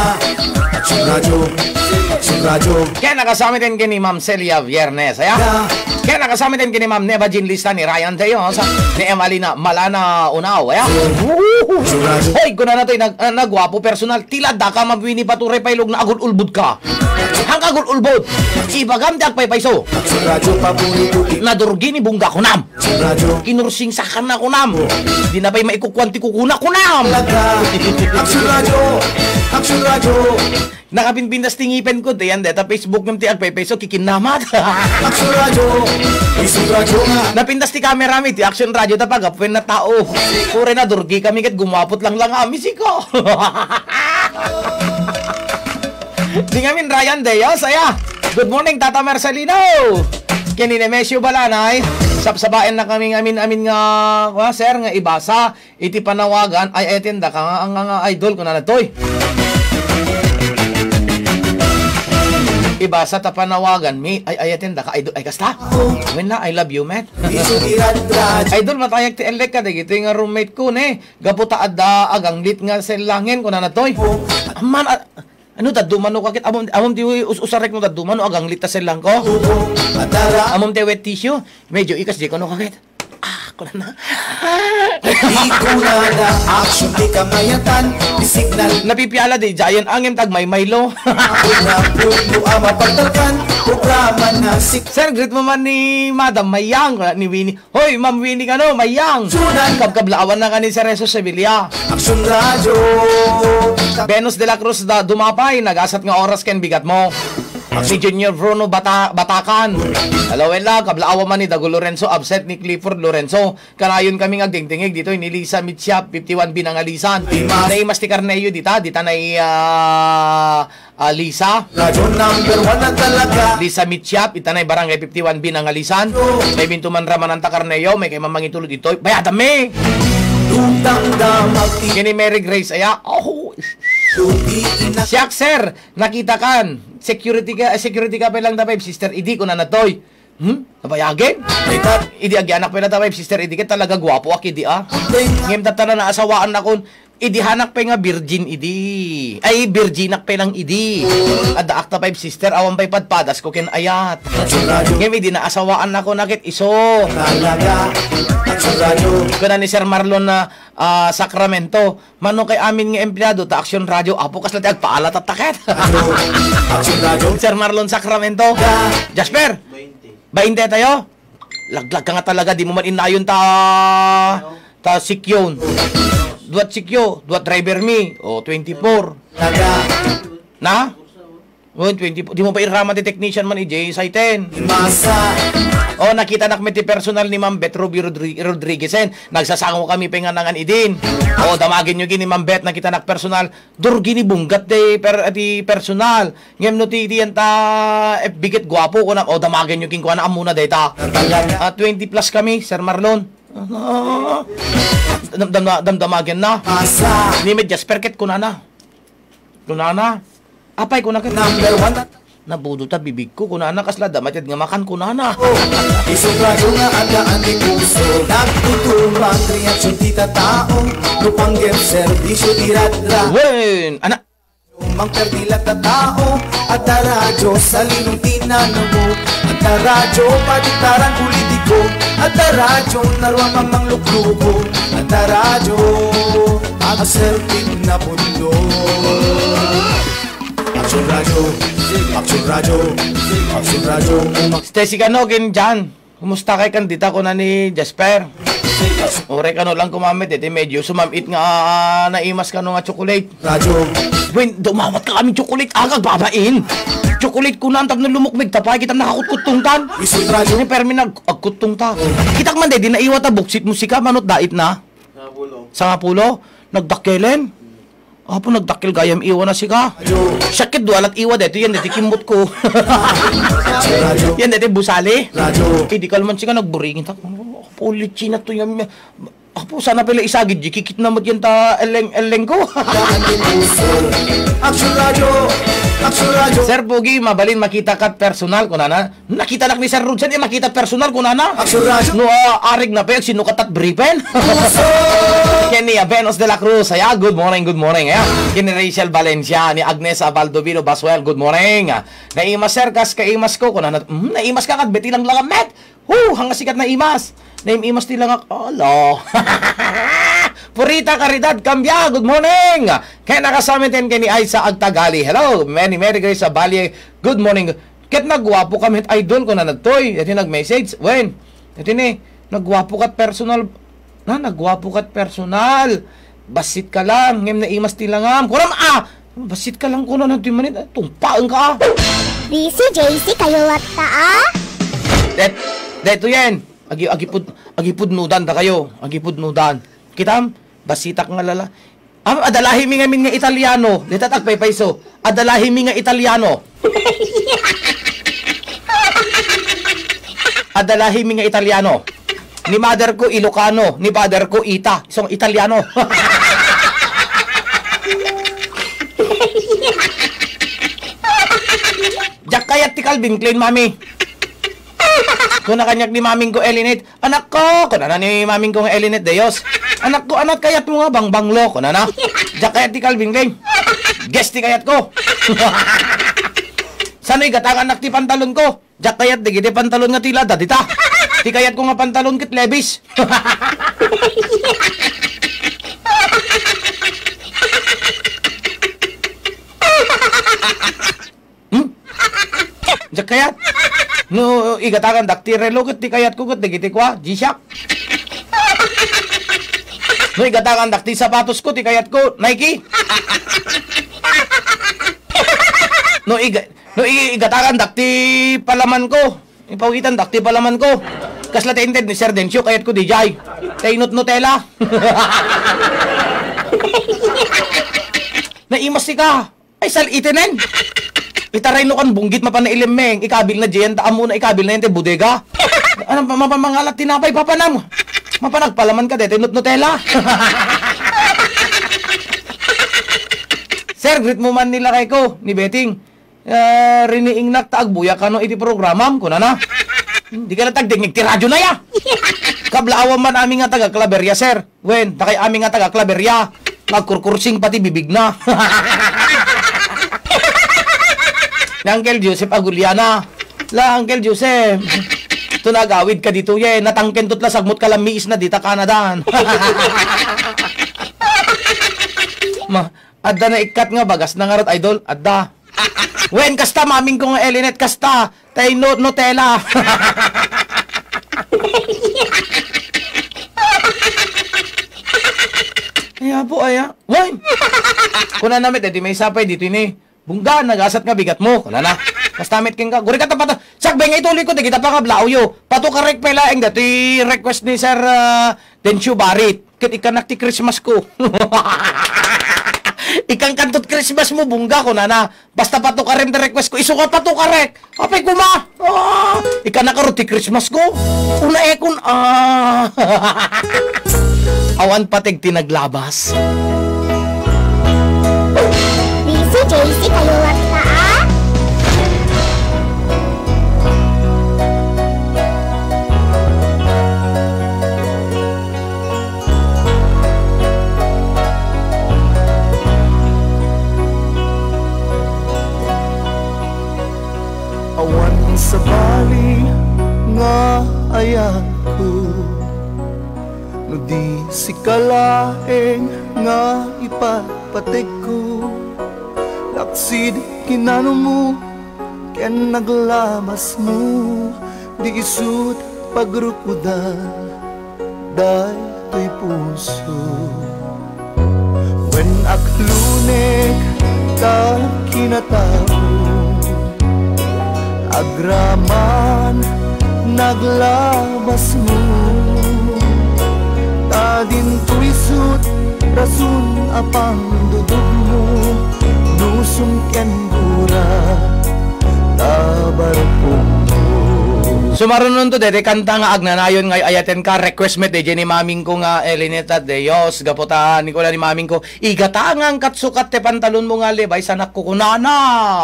Kaya nakasamitin kini Ma'am Celia Viernes, ayan. Kaya nakasamitin kini Ma'am Neva Jean Lista ni Ryan Teos, ni Emalina Malana Unaw, ayan. Hoy, kuna na ito'y nag, uh, nagwapo personal, tila daka mabwini pature pailog na agul ulbud ka. Hang agul ulbud, ibagam dak pay payso. Nadurgi ni bungga kunam. Kinursing sakan na kunam. Di na pa'y maikukwanti kukuna kunam. Action Radio, Action Radio. Nakapinpindas tingipen ko, dayan deta Facebook ng ti agpay peso kikinamat. Action Radio, Action Radio nga. Napindas ti camera mi, ti Action Radio tapag apwen na tao. Pure na durgi kami kat gumapot lang lang kami siko. Di ngamin Ryan Deos, saya. Good morning, Tata Marcelino. Kini Nemesio Balanay. Sapsabain na kami amin amin nga, wa, sir, nga ibasa. Iti panawagan, ay etinda ka nga, nga, nga idol ko na natoy. Ibasa ta panawagan mi, ay ay etinda ka, idol, ay kasta. When na, I love you, man. Idol, matayag ti elek ka, dagito nga roommate ko, ne. Gaputa adda, agang lit nga silangin ko na natoy. Man, at, ano daduman no kakit amom amom ti usarek no daduman no agang litas lang ko. Amom ti wet tissue, medyo ikas di ko no kakit. Ah, ko na. Iko na na action di kamayatan, signal napipiala di giant angem tag may Milo. na puno ama pagtakan, programa na sik. Sir, greet mo man ni Madam Mayang ni Winnie. Hoy, Ma'am Winnie kano, Mayang. Kabkablawan na kani Sir Jesus Sevilla. Action Radio. Venus de la Cruz da dumapay, nagasat nga oras ken bigat mo. ni Junior Bruno Bata Batakan. Alawela, kablaawa man ni Dago Lorenzo, absent ni Clifford Lorenzo. Kanayon kami agdingtingig dito ni Lisa Mitsyap, fifty-one binangalisan. Naimas ti Carneyo dita, dita na uh, uh, Lisa. Lisa Mitsyap, ita na barangay fifty-one binangalisan. May bintuman ramanan ta Carneyo, may kay mamangin tulod dito. Bayadami! Kini Mary Grace, aya, oh, siyak sir, nakita kan, security ka, security ka pa lang na five, sister, idi ko na natoy. Hmm? Nabayagin? Idi agi anak pa na five, sister, idi ka talaga gwapo, aki di ah. Ngayon tatana na asawaan na kun, idi hanak pa nga virgin idi. Ay, virginak pa lang idi. Ada akta five, sister, awan pa'y padpadas ko ken ayat. Ngayon idi na asawaan na ko nakit iso. Iko na ni Sir Marlon na uh, Sacramento. Mano kay amin nga empleyado ta Action Radio. Apo kas lati agpaala tatakit. Sir Marlon Sacramento. Jasper, twenty tayo? Laglag ka nga talaga. Di mo man inayon ta ta sikyon. Duat sikyo, duat driver me. O, twenty-four. Na? O, twenty-four. Di mo pa irama ti technician man i J S I ten. O, nakita nak ti personal ni Ma'am Bet Ruby Rodriguezen. Nagsasangko kami penganangan idin. O, damagin nyo gini Ma'am Bet, nakita nak personal. Dur gini bunggat de per, di personal. Ngem no ti diyan ta eh, bigit gwapo ko na. O, damagin nyo gini ko na amuna data. Uh, twenty plus kami, Sir Marlon. Uh, dam, dam, damdamagin na. Ni Med Jasper ket ko na na. Kuna na. Apay ko na ket. Number one. Nabudot ta bibig ko kuna na kasla damatid nga makan kuna na. Isugrado nga adaan ni puso nagtutulong reaksyon ti tao lupanggem serbisyo diradra. Wen, anak Mang perdila ta tao at radyo sa linutina mo at radyo patitaran politiko at radyo narwa mamang lukluko at radyo ang selfie na pundo. Action radyo, action radyo, action radyo. Stacy Kanogin dyan. Kumusta kay kandita ko na ni Jasper? Ore ka no lang kumamit, iti medyo sumamit nga uh, naimas ka no nga chocolate. Radyo. Wen, dumawat ka kami chocolate, agag babain. Chocolate ko na, ang na lumukmig, tapay kitang nakakutkuttungtan. Isun radyo. Ini permi nagagkuttungta. Kitak man de, di naiwat na buksit musika, manot dait na. Sa pulo. Sa nga pulo, nagdakelen. Apo nagdakil gayam iwa na sika. Sakit dualat iwa dito, yan dito kimot ko. Yan dito busali. Radyo. Eh, di ka naman sika nagburingin. Apo, litsi na to yan. Apo, sana pala isagid, kikit na mo yan ta eleng-eleng ko. Action radyo, action radyo. Sir Pogi, mabalin makita kat personal ko na na. Nakita nak ni Sir Rudson, eh makita personal ko na na. Action radyo. No, uh, arig na pek, sinukat at bripen. Kenny Avenos de la Cruz, ay, good morning, good morning. Ay, Kenny Rachel Valencia, ni Agnes Abaldovino Baswell, good morning. Naimas sir, kas kaimas ko, kuna na, mm, naimas ka kat, beti lang lang met. Hu, hanga sikat na imas. Naimas tilang ak, alo. Purita Caridad Cambia, good morning. Kaya nakasamitin kay ni Aiza Agtagali, hello. Many, Mary Grace Abali, good morning. Ket nagwapo kami, idol ko na nagtoy. Ito nag-message, when? Ito ni, nagwapo kat personal. Na, nagwapo kat personal. Basit ka lang. Ngem na imas tilangam. Kuram, ah! Basit ka lang kuno na timanit. Tumpaan ka. B C J C kayo at ta ah? Det, deto yan. Agi, agipud, agipud nudan da kayo. Agipud nudan. Kitam, basitak nga lala. Ah, adalahi mi nga min nga Italiano. Detatak pay paiso. Adalahi mi nga Italiano. Adalahi mi nga Italiano. Ni mother ko Ilocano, ni father ko Ita, isang Italiano. Jack kayat ti Calvin Klein, mami. Kung nakanyak ni maming ko Elinette, anak ko, kung na ni maming ko Elinette Deyos, anak ko, anak kayat mo nga bang banglo, kung na na. Jack kayat ti Calvin Klein. Guess ti kayat ko. Sano'y gatang anak ti pantalon ko. Jack kayat di giti pantalon nga tila, dadita. Ti kayat ko nga pantalon kit Levis. Hmm? Jack kayat? No, igatakan dakti relo kit ti kayat ko kit digiti kwa, G-Shock. No, igatakan dakti sapatos ko ti kayat ko, Nike. No, iga No, igatakan, dakti palaman ko. Ipawitan, dakti palaman ko. Kasla tainted ni Sir Dencio, kayat ko di jay. Tainot Nutella. Naimas ka. Ay, sal itinen. Itaray no kan bunggit mapanailim meng. Ikabil na diyan, taan muna ikabil na yun, te bodega. Ano, mapamangalat tinapay, papanam. Mapanagpalaman ka, de, tainot Nutella. Sir, greet mo man nila kay ko, ni Beting. Uh, riniing nak taagbuya ka no iti programam ko na na. Hindi ka na tagdingig ti radyo na ya. Kablaawan man aming nga taga Claveria, sir. Wen, takay aming nga taga Claveria. Magkurkursing pati bibig na. Ni Uncle Joseph Aguliana. La, Uncle Joseph. Ito nagawid ka dito ye. Natangken tutla sagmot ka lang miis na dita Canada. Ma, adda na ikat nga bagas na nga rat idol. Adda. Wen, kasta maming ko nga Elinet, kasta. Tay no, Nutella. Kaya po, aya. Wen. Kuna namit, edi may sapay dito ini. Bungga, nagasat nga bigat mo. Kuna na. Kasta damit king ka. Guri ka tapat. Sakbay nga ituloy ko, di kita pa ka blauyo. Pato karek pala, ang dati request ni Sir uh, Dencio Barit. Kit ikanak ti Christmas ko. Ikang kantot Christmas mo, bungga ko na na. Basta pato ka rin request ko, isukat pato ka rin. Apay ko ma. Ah, ika nakaruti Christmas ko. Una ekon, ah. Awan patig tinaglabas. B C J C kayo at na ah. Awan sa bali nga ayan ko, no di si kalaeng nga ipapatig ko. Laksid kinano mo, ken naglamas mo, di isut pagrukudan, day to'y puso. When aklunek ka kinatao, agraman naglabas mo, tadin tuisut rasun apang dudog mo, nusum ken gura tabar mo. Sumarunon to dede kanta nga agnanayon nga ayaten ka request met de ni maming ko nga Elineta de Dios gaputa ni ko ni maming ko igatangang katsukat te pantalon mo nga lebay sanak ko kunana.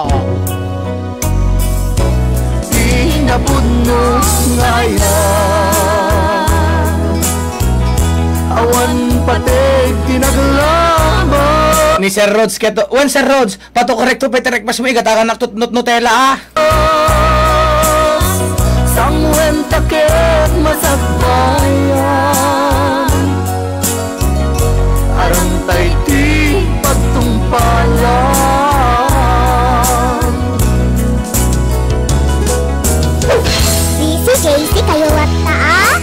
Napudnos ngayon, awan patig tinaglaba. Ni Sir Rods keto, wen Sir Rods, pato korekto peterek mas mo igatakan naktot not Nutella ah. Sangwen takit masagbayan, arang tay ti pagtumpalan. B C J C kayo at na ah.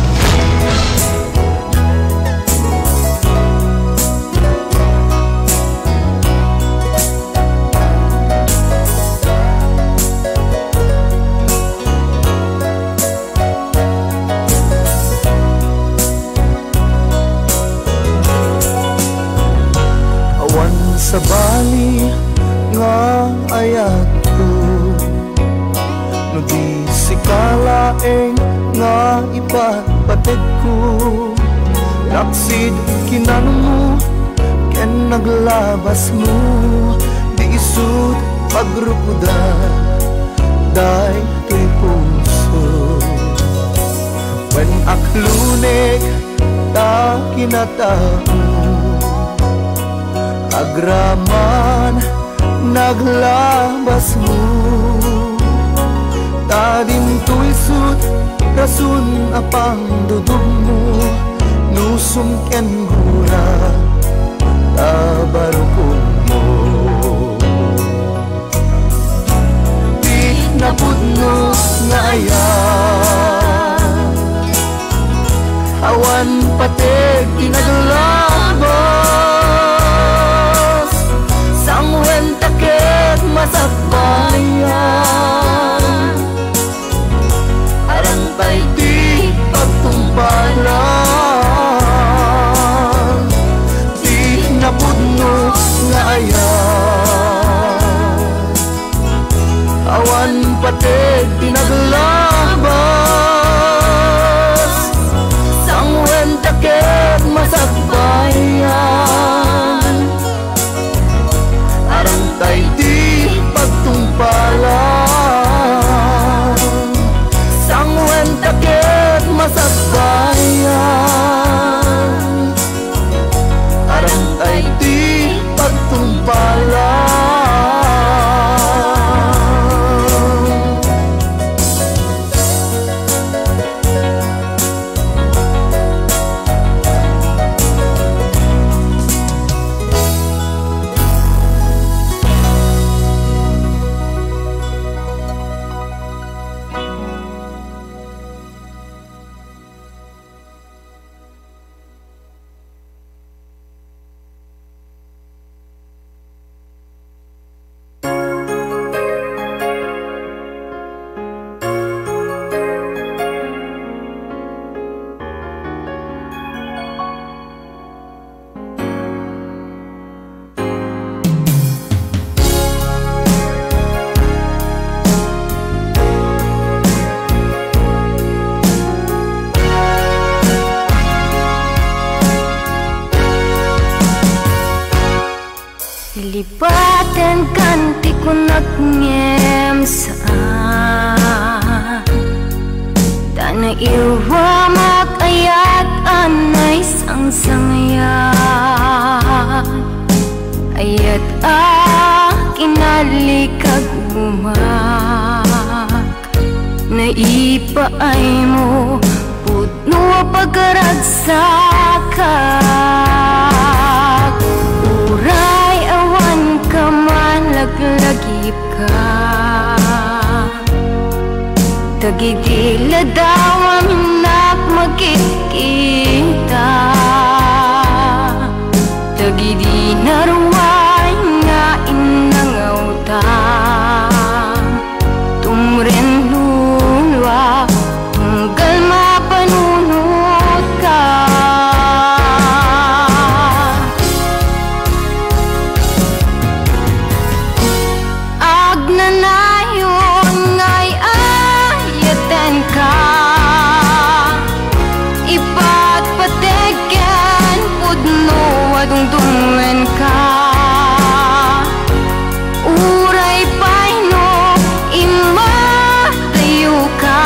Awan sa bali nga ayat ko, no di si kalaeng nga ipatpatig ko. Laksid kinano mo, ken naglabas mo, di isut pagrukudan, day to'y puso. When aklunek ta kinatao, agraman naglabas mo, tadin tuisut rasun apang dudog mo, nusum ken gura tabarukon mo. Di napudnos nga ayan, awan patig tinaglabas, sangwen takit masakbayan. Silipatan kanti ko nagngem saan Tana iwa makayat anay sang sangayat Ayat ah kinalikag umak Naipaay mo putno pagkaragsakat Uray awan ka malaglagip ka Tagidila daw aminak magkikita Tagidi naruway nga inangawtang Tumren lulwa tunggal mapanunod ka Agnanayon ngay ayaten ka Ipatpategen pudno adungdungen ka Uray paino imatayo ka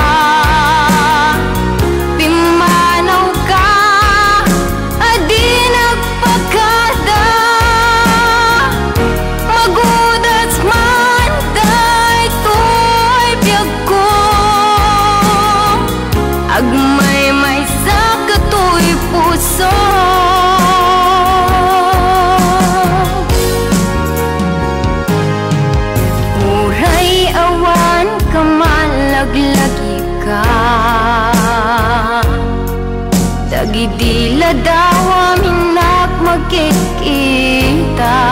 Pimanaw ka adi nagpagkada Magudats man day to'y biyag ko Agmay may sa kato'y puso Uray awan ka malaglagi ka Dagidila daw aminak magkikita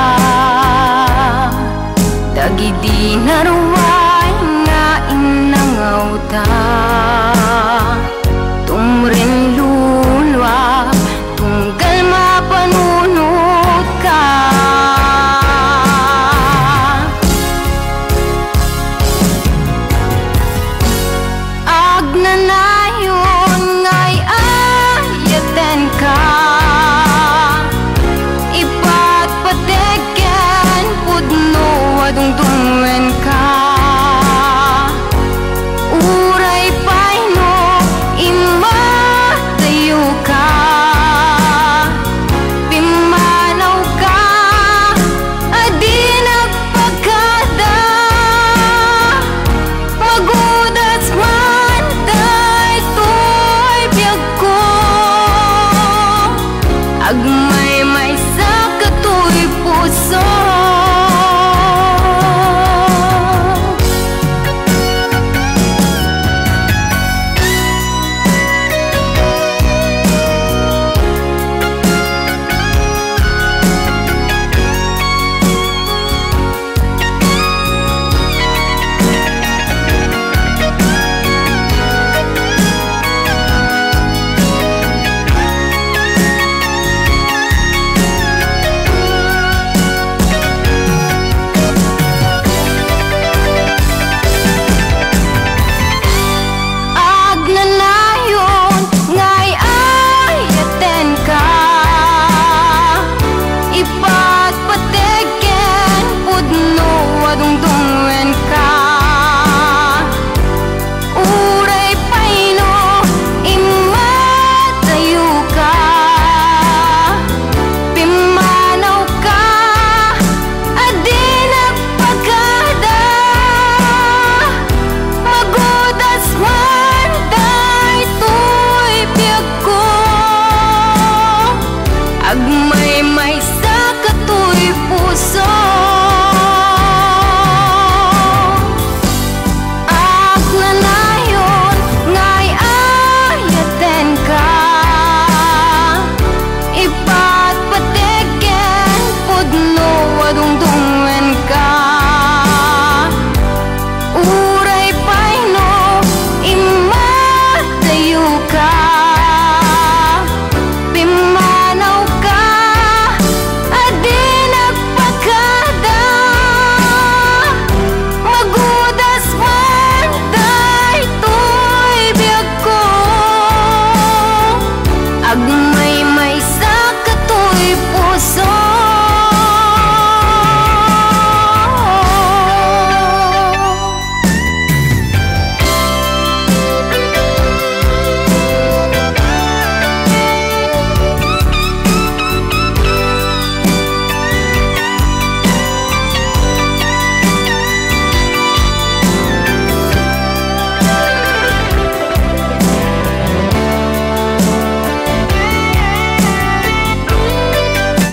Dagidi naruway nga inangawta Tumren lulwa tunggal mapanunod ka Agnanayon ngay ayaten ka Ipatpategen pudno adungdungen ka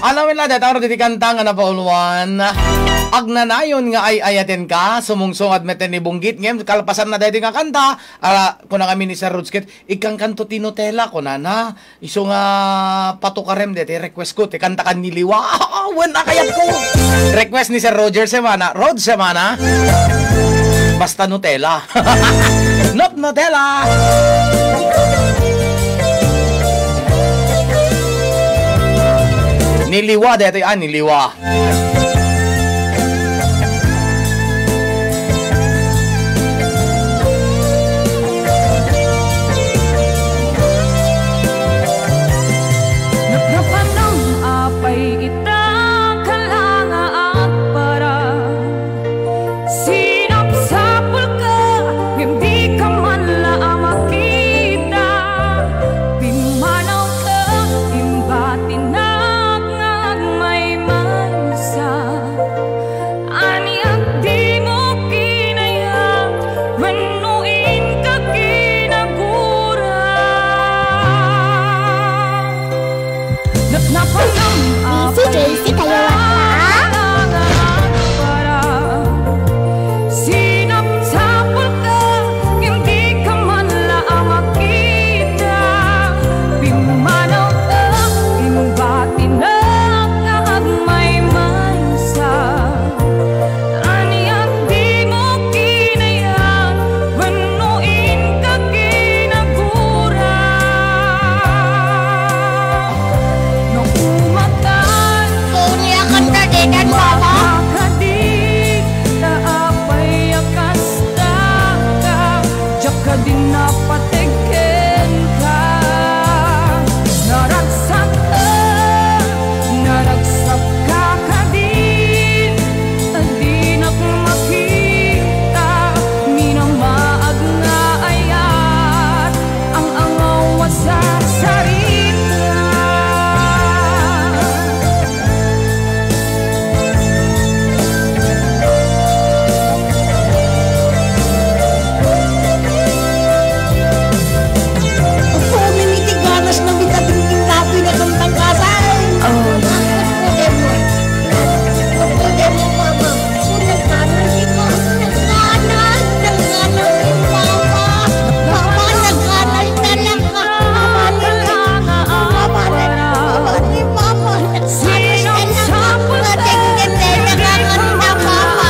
Alamin na dito, dito kanta nga na pauluan. Agnanayon nga ay ayatin ka, sumungsong at meten ni Bunggit. Ngayon, kalapasan na dito nga kanta. Uh, kung na kami ni Sir Rodskit, ikang kanto tinutela ko na na. Iso nga patukarem dito, request ko, ti kanta kan niliwa. Ah, wan na kayat ko. Request ni Sir Roger Semana. Rod Semana. Basta Nutella. Not Nutella. Niliwa dito yan, niliwa. Nagnapan ng apay kita kalanga at para sinapsapul ka, hindi ka man lang makita. Pimanaw ka, imbati na may mansa. Ani at di mo kinaya, manuin ka kinagura. Napnapan ng Si J C kayo para sinapsapul ka, hindi ka man lang makita. Pimanaw ka, imbati na may mansa. Ani at di mo kinaya, manuin ka kinagura. Nung umakan, Kuya kanta din yan, Mama. makadi, taapay akasta ka, diyak ka din napatigin ka. Naragsak ka, naragsak ka ka din, di na makita, minamaag nga ayat, ang angaw sa sarita. Opo, minitiganas na bitatingin natin na kantang kasal. Oh, Mama. Nagkanas si Mama. Nagkanas. Nagkanas si Mama. Mama, nagkanas talaga. Mama, nagkanas. Mama, nagkanas si Mama. Nagkanas talaga. Matingin na nakakanta, Mama.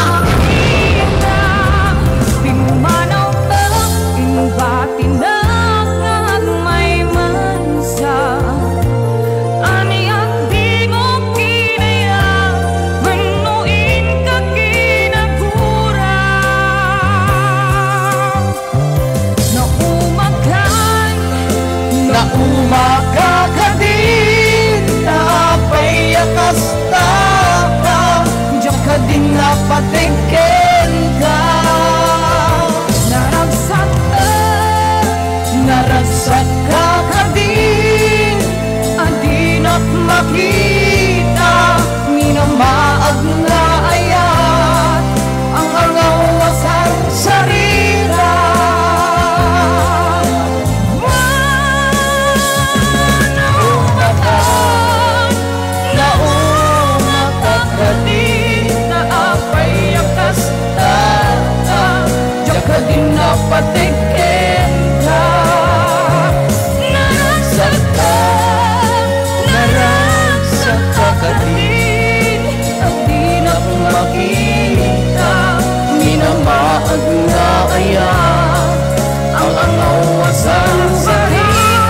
Pimanaw ka, imbati na may mansa. Ani at di mo kinaya, manuin ka kinagura. Naumakan, Na umaga ka din, naapay akasta ka, diyak ka din napatingin ka. naragsak ka, Naragsak ka ka din, adi na makita, minamaag na ayat, ang angawasan sarira. Na umaga ka din, naapay akasta ka, diyak ka din napatingin ka. naragsak ka, Naragsak ka ka din, adi na makita, minamaag na ayat, ang angawasan sarira.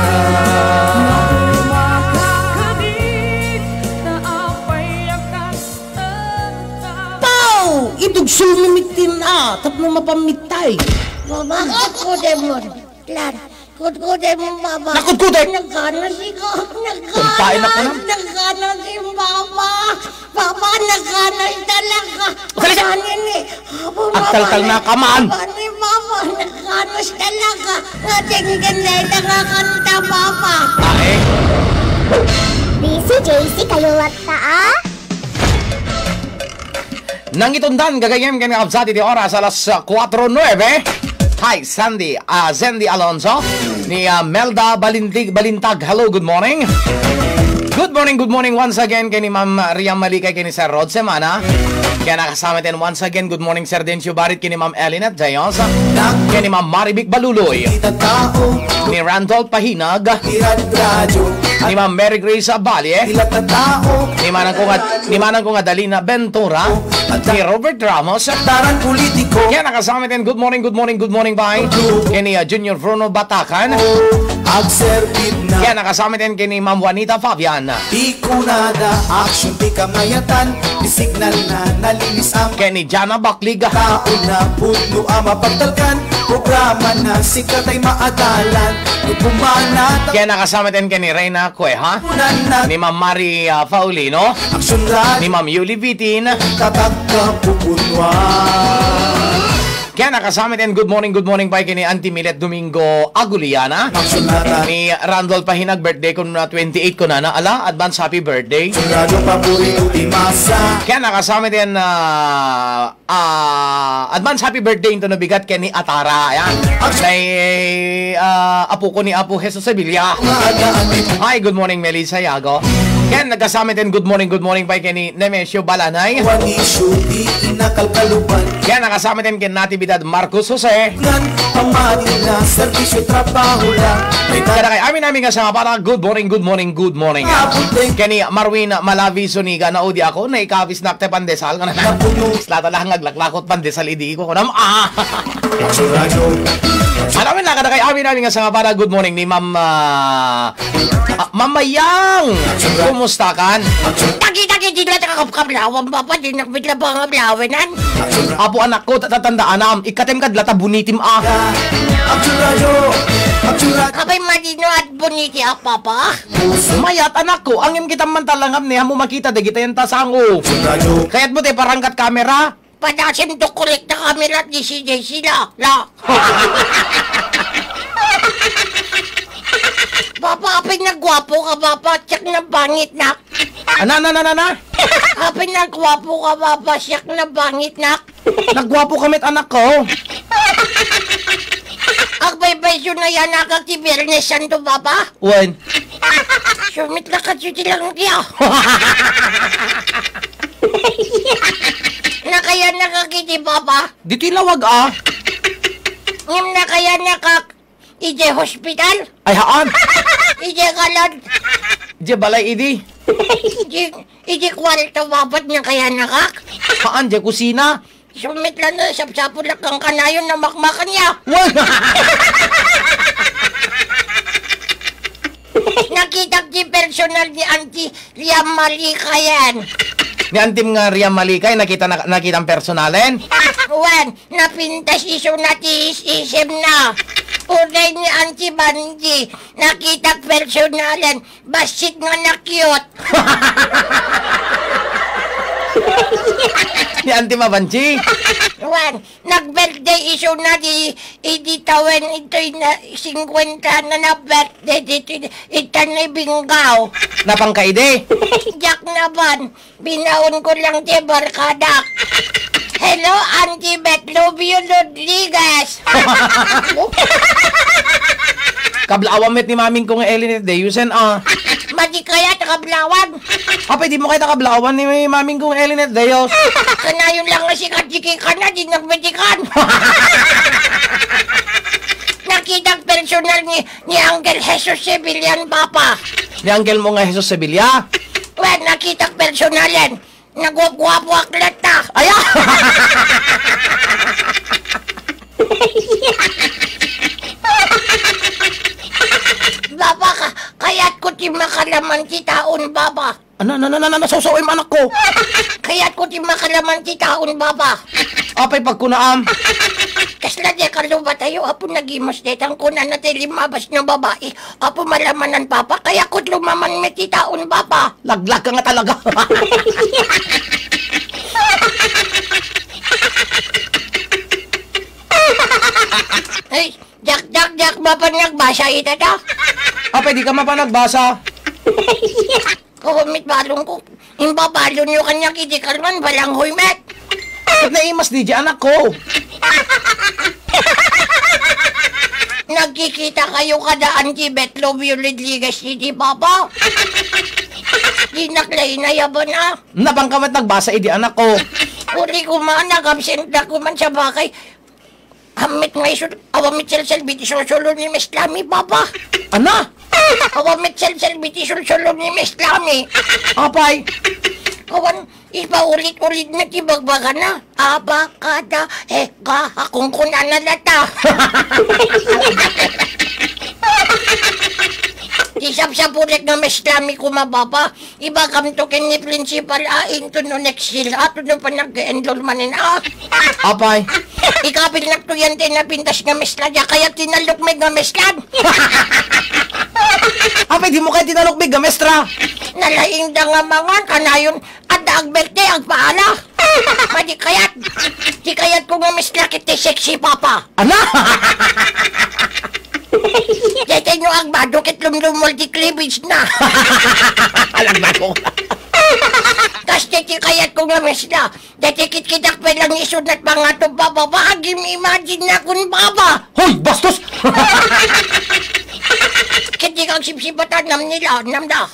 makakadin, naapay akasta ka. Pau! Itog sumimitin na, tapno mapamitay. Mama, kutkude mo. Clara, kutkude mo, Mama. Nakutkude? Nagkanas si ko. Kumpain ako na. Nagkanas. Nagkanas si Mama. Papa, nagkanas talaga. Usalis siya. Kanin eh. Apo, Ang Mama, taltal na kamaan. Papa ni Mama, nagkanas talaga. Natinggan na yung nakakanta, Mama. Tae. B C J C, kayo at ah? Nang itundan, gagayem kami kapsati di oras alas four nueve. Hi, Sandy, uh, Sandy Alonso, ni uh, Melda Balintig, Balintag. Hello, good morning. Good morning, good morning once again kay ni Ma'am Riam Malikay kay ni Sir Rod Semana. Kaya nakasama din once again, good morning Sir Dencio Barit kay ni Ma'am Elinette Jayos. Kay ni Ma'am Maribik Baluloy. Ni Randolph Pahinag. Ni Ma'am Mary Grace Abalye. Ni Manang ko nga, ni Manang ko nga Dalina Ventura. Ni Robert Ramos. Kaya nakasama din, good morning, good morning, good morning bye. Kay ni uh, Junior Bruno Batakan. Kaya nakasama din kay ni Ma'am Juanita Fabian. Di kunada, action di kamayatan, di signal na nalinis ang kay ni Jana Bakliga. taon na puno ang mapagtalkan, programa na sikat ay maadalan, nagpumana Kaya nakasama din kay ni Reyna Cueja, na ni Ma'am Mari uh, Faulino, action radio, ni Ma'am Yuli Vitin. tatagkapupunwan. Kaya nakasama din, good morning, good morning pa kay ni Auntie Milet Domingo Aguliana. Action nata, Ni Randolph Pahinag, birthday ko na twenty-eight ko na na. Ala, advance happy birthday. action radio paborito di masa. Kaya nakasama din na uh, advance happy birthday ito na bigat kay ni Atara. Ayan. Kay uh, apo ko ni Apo Jesus Sevilla. Maagaan di Hi, good morning Melissa Yago. Kaya nagkasama din, good morning, good morning pa kay ni Nemesio Balanay. wani syudi inakalkaluban. Kaya nakasama din kay Natividad Marcos Jose. Ngan pamanila, servisyo trabaho lang. May Kaya kay amin namin kasama para good morning, good morning, good morning. tataputeng Kaya ni Marwin Malavi Suniga na udi ako na ikabis nakte pandesal ka na na. napuno. Slata lang ngaglaklakot pandesal idi ko ko nam. Ah! Action radio, Alamin lang kada kay amin namin kasama para good morning ni Ma'am uh, uh, Mamayang. Kumusta kan? Taki-taki, di na nakakapkablawan, papa. Di na bigla pa nga blawanan. Apo anak ko tatandaan am ikatem kadlata bunitim ah. action radio, action radio. Kapay matino at boniti ah, papa. Mayat anak ko ang im kita mantalangam niya mo makita de kita yung tasango. Action radio, Kaya't mo te parangkat kamera. Padasim to collect na camera at di si J C la. La. Papa, kapay nagwapo ka, papa. Siyak na bangit na. Ana na na na na. Kapay nagwapo ka, papa. Siyak na bangit na. Nagwapo kamit anak ko. Agbay-bay siya na yan nakaktibernes santo, papa. Wen. Sumit na katsuti lang diya. Na kaya nakakiti, papa. Di tilawag ah. Ngim na kaya nakak... Ije hospital? Ay haan. Ije kalad? Je balay idi. Ije... Ije kwarto, babat niya kaya nakak? Haan je kusina. Sumit lang na, sapsapo lang kang kanayon na makmakan niya. Wen. Nakita di personal ni Auntie Riam Malika yan. Ni antim nga Riam Malikay nakita na, nakita ang personalen. Wan, napintas iso na tiis-isip na. Unay ni Auntie Banji, nakita personalan, basit nga na cute. Ni antim Mabanchi. Wan, nag-birthday iso na di iditawen ito'y na singkwenta na na birthday dito ito na binggaw. Napangkaide. Jack naman, binaon ko lang di barkada. Hello, Auntie Bet, love you, Rodriguez. Kablawang met ni maming kong Elinette Deyusen ah. Madi kaya takablawan. Ah, pwede mo kayo takablawan ni maming kong Elinette Deyos. Kanayon lang nga si Kajiki ka na, di nagbetikan. Nakita personal ni, ni Angel Jesus Sevillian, Papa. Ni Angel mo nga Jesus Sevilla. Well, nakita personal yan. Nagwagwapo aklat na. Aya! Baba ka, kaya't ko ti makalaman ti taon, Baba. Ano, ano, ano, ano, nasawsaw yung anak ko. Kaya't ko ti makalaman ti taon, Baba. Apay pagkunaam. Kasla di kaluba tayo, apo nagimos detang ko na natin limabas na babae. Apo malamanan, Papa, kaya ko lumaman may ti taon, Papa. Laglag ka nga talaga. Ay, jak, jak, jak, Baba nagbasa ita ta. Apay, di ka mapanagbasa. Kumit balong ko. Imbabalo niyo kanya kitikarman, balang huymet. Ba't naimas di di anak ko? Nagkikita kayo kada Auntie Bet, love you, Rodriguez, di Papa. Ginaklay na yaban na. Nabangkamat nagbasa idi anak ko. Uri ko man, nag-absent na ko man sa bakay. Amit nga iso, awamit sel-sel biti solo ni Meslami, Papa. Ana? Awamit sel-sel biti solo ni Meslami. Apay? Awan, ipaulit-ulit na tibagbaga na. Abakada, eka, akong kunanalata. Isap-sapulit na Meslami ko mababa. Iba kam to kin ni principal ain to no next sila. Ato no pa nag-enrollmanin ah. Apay? Ikapil na to yan tinapintas nga mesladya kaya tinalukmig nga meslad. Apay, di mo kayo tinalukbig, gamestra. Nalaing da nga mga kanayon at agberte ang paala. Madi kayat. Di kayat ko nga mesla kiti sexy papa. Ana? Dete nyo ang badukit lumlum multi-cleavage na. Alam na ko. Tas dete kayat ko nga mesla. Dete kit-kitak pa lang isod at mga to baba. Baka imagine na kung baba. Hoy, bastos! Kiti kang sipsipatan nam nila, namda.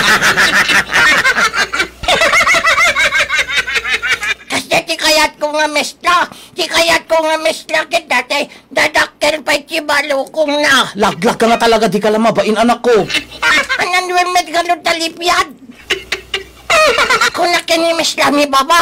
Tas dete kayat ko nga mesla. Di kayat ko nga mesla kit dati. Dadakter pa itibalo kong na. Laglag ka nga talaga, di ka lang mabain anak ko. Anan wemet galod talipyad. Kung nakini Meslami baba.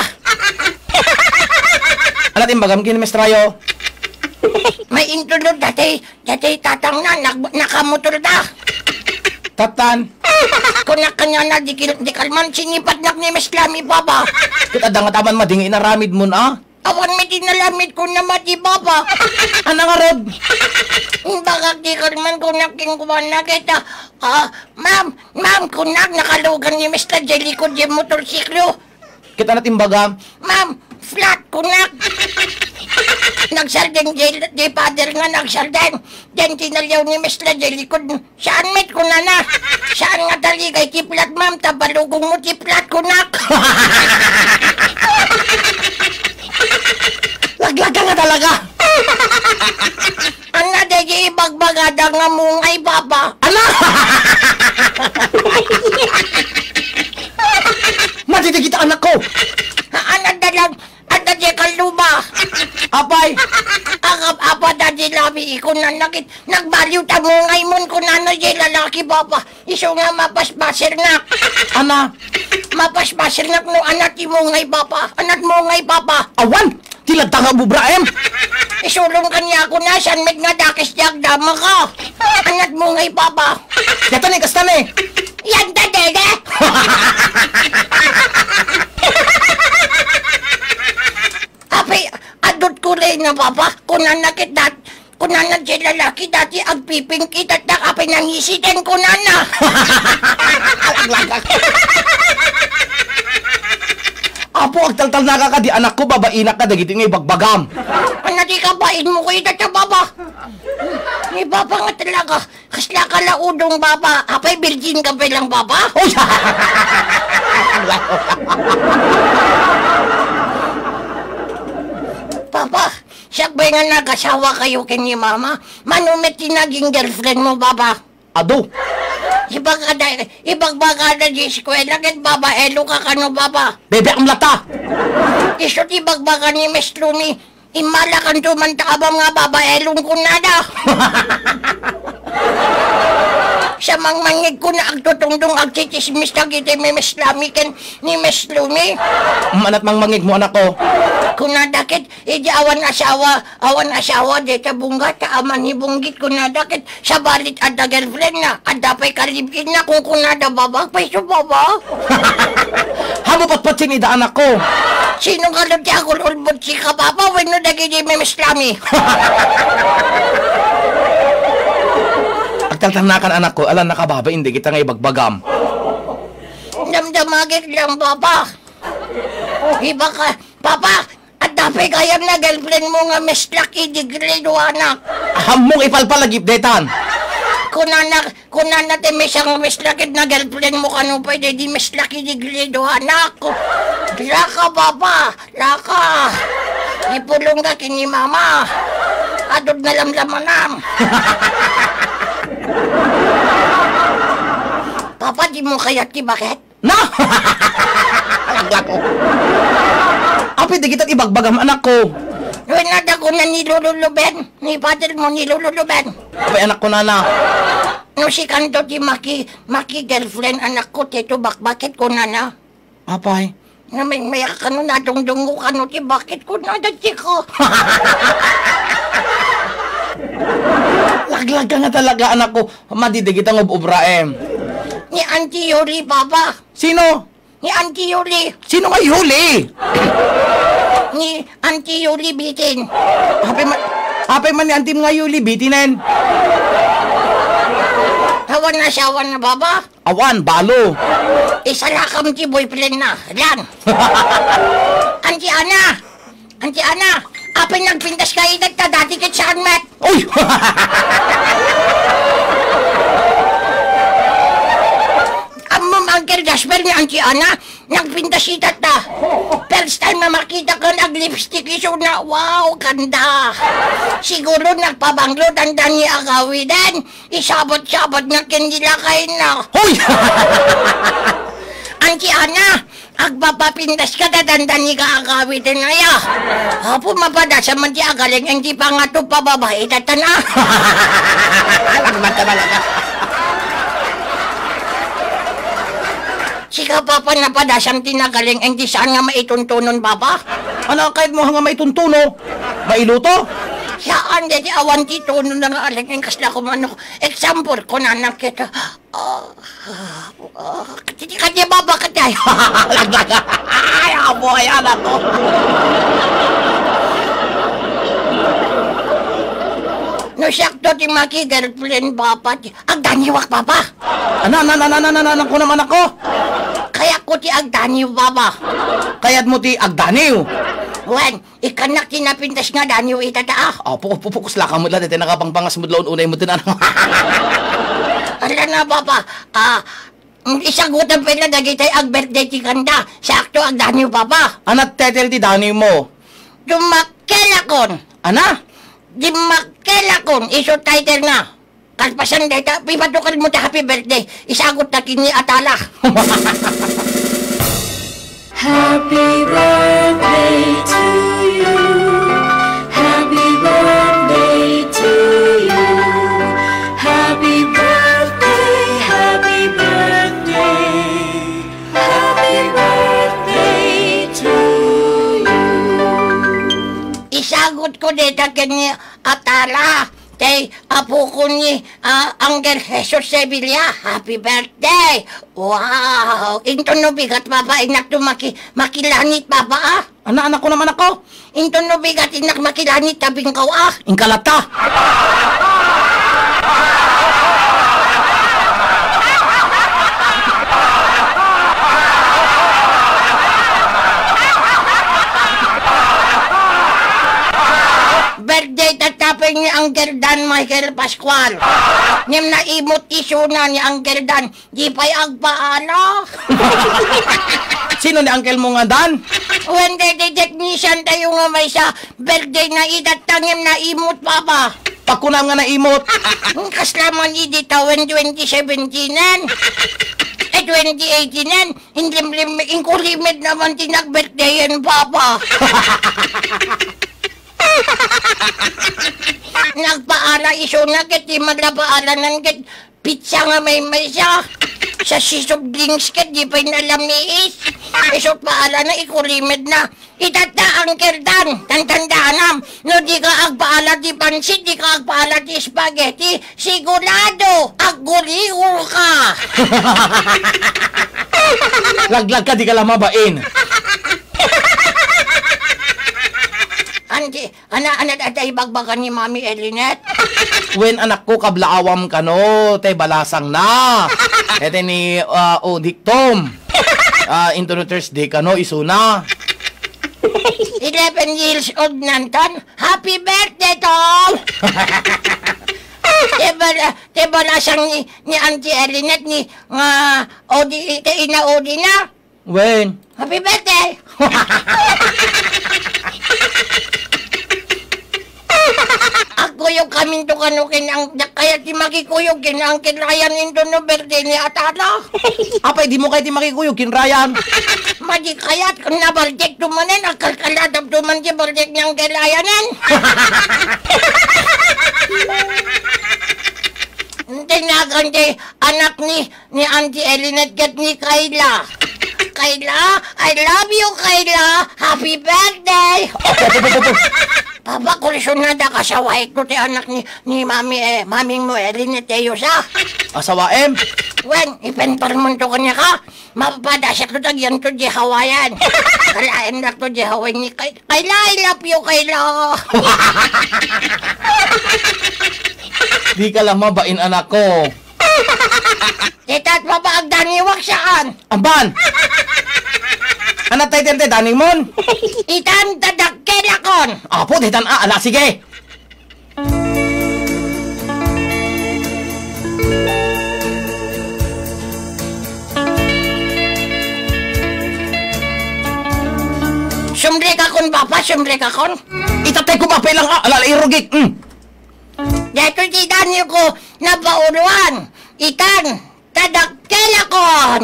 Alat imbagam kini mestrayo. May intulod dati. Dati tatang na, nag, nakamutol da. Tatan, Kung nakanya na, di, di kalman sinipat nak ni Meslami baba. kita nga taman madingi inaramid mo na. Awan may dinalamit ko na mati baba. Ana nga rod? Baka di kalman kung naking kuman na kita. Ah, ma'am, ma'am, kung nak nakalugan ni Mister Jelly ko di motorsiklo. Kita natin bagam. Ma'am, flat ko nak. Nagsaldeng di, di father nga nagsaldeng. Then tinalyaw ni Mister Jelly ko. Saan met ko na na? Saan nga taligay kiplat ma'am? Tabalugong mo tiplat ko nak. Laglag ka nga talaga. Ana degi ibagbagada nga mungay baba. Ala! Matitig kita anak ko. Ana dalang ada di kaluba. Apay? Agap apa dadi labi ko na nakit nagbaliw ta mungay mon ko na na di lalaki baba. Iso nga mapasbasir nak. Ana? Mapasbasir nak no anak ti mungay baba. Anak mungay baba. Awan! Tilag tanga bubraem. Isulong kanya ako na san med nga dakis diag dama ka. Anak mungay baba. Yato ni kasta ni. Yan da dede. Ape, adot ko rin na baba. Kunan na kita, kunan na si lalaki dati agpiping kita at ape nangisiten kunan na. Apo, agtaltal na ka ka, di anak ko, babainak ka, dagiti nga ibagbagam. Ano di ka bain mo ko ita sa baba? Ni baba nga talaga. Kasla ka laudong baba. Apay virgin ka pa lang baba? Uy! Papa, siyakbay nga nag-asawa kayo kini mama. Manumit naging girlfriend mo baba. Ado! Ibang ada, ibang bagada di eskwela ket baba elo ka kano baba. Bebe ang lata! Isot ibang baga ni Miss Lumi. Imala kan tumanta abang nga baba elong kunada. Sa mangmangig ko na agtutungdong agtitismis na kita may Miss Lumi ken ni Miss Lumi. Manat mang mangig mo anak ko. Kunadakit, iji awan asawa, awan asawa, deta bungga, ta aman ni bunggit kunadakit, sa balit ada girlfriend na, ada pa'y karibin na kung kunada babag, pa'y so baba. Hamo patpatin ida anak ko. Sino ka lang tiya kung ulbot si ka papa, wano dagi di may Mislami. Agtaltanakan anak ko, alam nakababa, hindi kita nga ibagbagam. Damdamagit lang papa. Iba ka, papa, at dapay kayam na girlfriend mo nga Miss Lucky di grade anak. Hamong ipalpalagip detan. Kunana, kunana te may siyang Miss Lucky na girlfriend mo kano pwede di Miss Lucky di grade anak. Laka papa, laka. Ipulong ka kini mama. Adod na lamlamanam. Papa, di mo kayat ki bakit? Na! Laglako. Apit, di kita ibagbagam anak ko. Noon na ko na nilululuben. Ni father mo nilululuben. Apay, anak ko na na. No si kanto ti maki, maki girlfriend anak ko, tito bak, bakit ko na na? Apay. Na may mayak ka no, nadungdungo ka no, ti bakit ko na dati ko? Laglag ka nga talaga, anak ko. Madidigit ang ob-obraem. Ni Auntie Yuri, Papa. Sino? Ni Auntie Yuri. Sino kay Huli? Ni Auntie Yuri Bitin. Apay man, apay man ni Auntie mga Yuli, bitinen. Hawan na siyawan na, Papa. Awan, balo. Isa lakam ti boyfriend na. Yan. Auntie Ana. Auntie Ana. Apay nagpintas ka idag ta dati kit saan, Matt. Uy! Amom Uncle Jasper ni Auntie Ana, nagpintas itat ta. First time na makita ko nag-lipstick iso na, wow, ganda. Siguro nagpabanglo, dandan ni agawi din. Isabot-sabot na kindila kayo na. Uy! Auntie Ana, agpapapintas ka na dandan ni kaagawi din na ya. Apo mapadasa man ti agaling, hindi pa nga ito pababae tata na. Lagman ka talaga. Sika papa napadasam tinagaling, hindi saan nga maituntunon, Papa? Ano, kahit mo nga maituntuno, mailuto? Saan, dati awan ti tuno na nga aling, kasla ko man ako. Example ko na nakita. Ah, Titi ka niya baba ka tayo. Laglag ka. Ay, aboy, anak ko. No, sakto ti maki girlfriend, Papa. Agdaniwak, Papa. Ana, ana, ana, ana, ana, ana, ko naman ako. Kaya ko ti agdaniw, Papa. Kaya't mo ti agdaniw. Wen, ikanak tinapintas nga daniw itata. Oh, pukus lang ka mo lang. Dito nakapangpangas mo doon. Unay mo din, ano. Ala na, Papa. Ah, isang gutan pa na dagitay ag birthday ti kanda. Sakto agdaniw, Papa. Anak tetel ti daniw mo. Dumakelakon. Ana? Dumakelakon. Iso title na. Kalpasan data, pipatukal mo ta happy birthday. Isagot na kini atala. Happy birthday to you. Happy birthday to you. Happy birthday, happy birthday. Happy birthday to you. Isagot ko data kini atala. Tay, apo ko ni uh, Angel Jesus Sevilla. Happy birthday! Wow! Into no bigat, Papa. Inak to maki, makilanit, Papa, ah. Ana, anak ko naman ako. Into no bigat, inak makilanit, tabing kaw, ah. Inkalata. Birthday tatapin ni Uncle Dan Michael Pascual. Nim na imot isuna ni Uncle Dan. Di pa'y agpaala. Sino ni uncle mo nga, Dan? When the technician tayo nga may sa birthday na idatangim na imot, Papa. Pakunam nga na imot. Kaslaman idita when twenty seventeen-an. Eh, twenty eighteen-an. Hindi inkulimit naman tinag-birthday yan, Papa. Nagpaala iso na ket di maglapaalanan ket pizza nga may may siya sa sisog drinks ket di pa'y nalamiis iso paala na ikulimid na itata ang kerdan tantandanam no di ka agpaala di pansit di ka agpaala di spaghetti sigurado agguliw ka. Laglag ka, di ka lang mabain. Andi, ana ana atay bagbagan ni Mami Elinette. When anak ko kablaawam ka no, tay balasang na. Ete ni uh, o diktom. Uh, into no Thursday ka no, isuna. eleven years old nantan. Happy birthday, Tom! Diba, diba lasang ni, ni Auntie Elinette ni nga uh, Odi, ina Odi na? When? Happy birthday! Ako makikuyog kami to kanukin ang kaya di makikuyog kin ang kinrayan into no berde ni atala. Apay, di mo kayo di makikuyog, kinrayan. Madi kayat kung nabaljek tumanin, akalkaladab tuman di baljek niyang kailayanan. Tinagan di anak ni ni Auntie Elinette kat ni Kayla. Kayla, I love you, Kayla. Happy birthday. Papa, kulisunada kasaway ko ti anak ni ni mami eh, maming mo Elinette tayo sa. Asawaem? Wen, ipentor mo to kanya ka. Mapapadasyak to tagyan to di hawayan. Kalain na to di hawayan ni Kay Kayla, I love you, Kayla. Di ka lang mabain, anak ko. Tita at papa, agdaniwak saan? Amban! Anak tayo tente, daning mon? Itan, tadakkin akon. Apo, ditan, ah, ala, sige. Sumri ka kon, papa, sumri ka kon. Itatay ko papel lang, ah, ala, irugit, hmm. Dito titan niyo ko napauruan. Itan, tadakkelakon.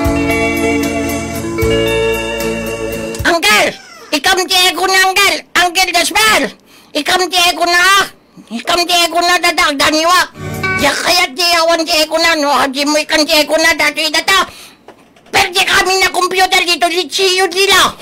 Angkel, ikam tiye ko na, Angkel. Angkel Gaspar, ikam tiye ko na. Ikam tiye ko na dadak daniwak. Ya kaya tiyawan tiye ko na, no? Haji mo ikan tiye ko na dati data. Perde kami na computer dito, litsiyo nila.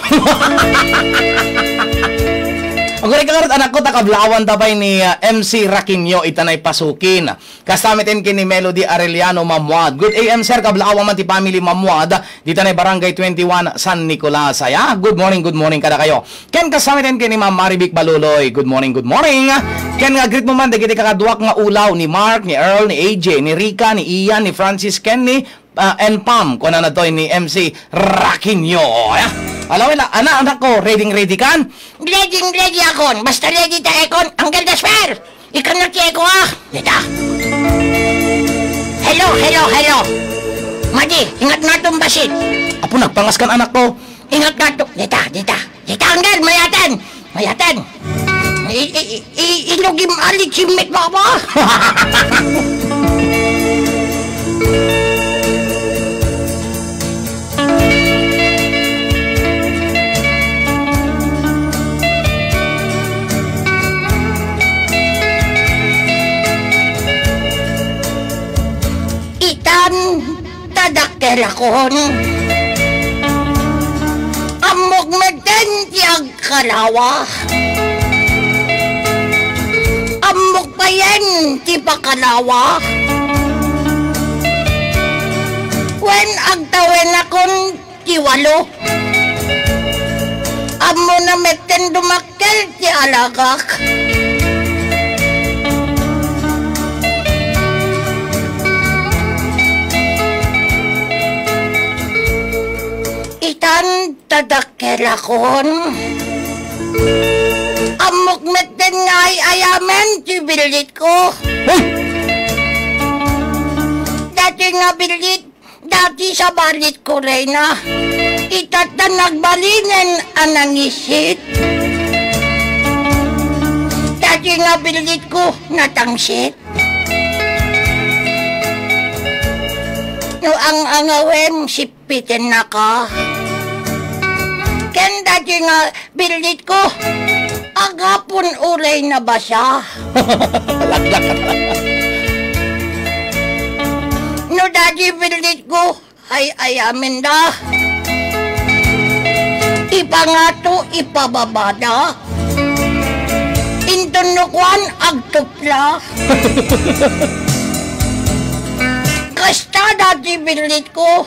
Ang gulay kagarot, anak ko, takablawan tabay ni uh, M C Raquinho, itanay pasukin. Kasamitin kini Melody Arellano Mamuad. Good A M, sir, kablawan man ti family Mamuad. Dito na Barangay twenty-one, San Nicolas. Ay, good morning, good morning kada kayo. Ken kasamitin kini Ma'am Marivic Baluloy. Good morning, good morning. Ken nga greet mo man, dagiti kakaduak nga ulaw ni Mark, ni Earl, ni A J, ni Rika, ni Ian, ni Francis, Ken, ni uh, and Pam. Kuna na to ni M C Raquinho. Ay, alaw ila, anak, anak ko, ready ready kan? Ready ready akon. Basta ready ta ekon. Angkel Gaspar, ikan na tiye ko ah. Dita. Hello, hello, hello. Madi, ingat nga itong basit. Apo, nagpangas kan anak ko. Ingat nga ito. Dita, dita. Dita, Angkel, mayatan. Mayatan. Ilugim alit simit mo ba? Itan, tadakkelakon. Amok meten tiyag kalawa. Amok pa yan ti pakalawa. Wen agtawen akon ti walo. Amo na meten dumakkel ti alagak. Itan, tadakkelakon. Amok meten ngay ayamen ti bilit ko. Hey! Dati nga bilit, dati sa balit ko rin na. Itat na nagbalinen anang isit. Dati nga bilit ko natangsit. No ang angawem sipitin na ka. Ken dati nga bilit ko, agapon ulay na ba siya? No dati bilit ko, ay ayamin da. Ipangato, ipababa da. Intunukwan, agtupla. Kasta dati bilit ko.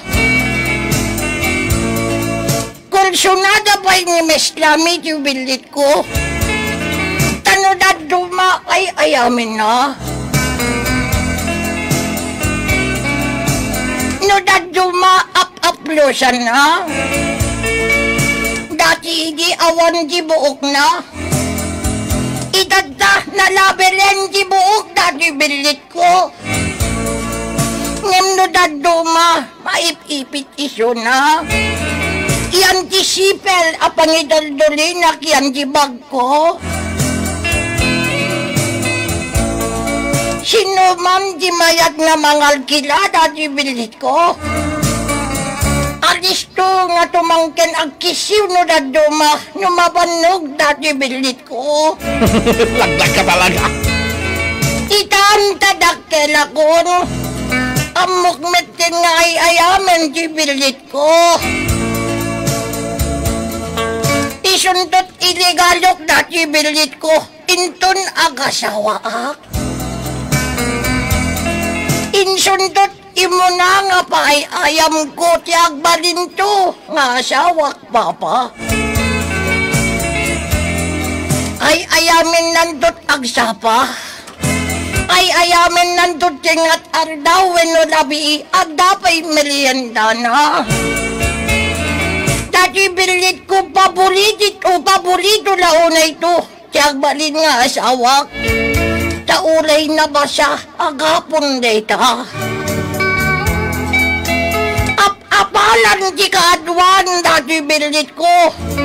Konsunada pa ni Meslami ti bilit ko. Tanudad duma ay ayamin na. Nudad duma up-uplosan na. Dati di awan di buok na. Idadda na labelen di buok dati bilit ko. Ngem nudad duma maip-ipit iso na. Iyan ti sipel apang idalduli na kiyan ti bag ko. Sino man di mayat nga mangal kila dati bilit ko. Alisto nga tumangken ang kisiw no daduma no mabanog dati bilit ko. Laglag ka talaga. Itaan tadakkel ako. Amok metin nga ay ayamen di bilit ko. Isuntot iligalok dati bilit ko. Inton agasawaak. Insuntot imo na nga pa ay ayam ko tiyag balinto nga asawak papa. Ay ayamin nandot agsapa. Ay ayamin nandot tingat ardaw no labi agdapay merienda na. Dati bilit ko paborito o paborito launa ito. Tiyag balin nga asawak. Taulay na ba siya agapon data. Apalan di kaadwan dati bilit ko.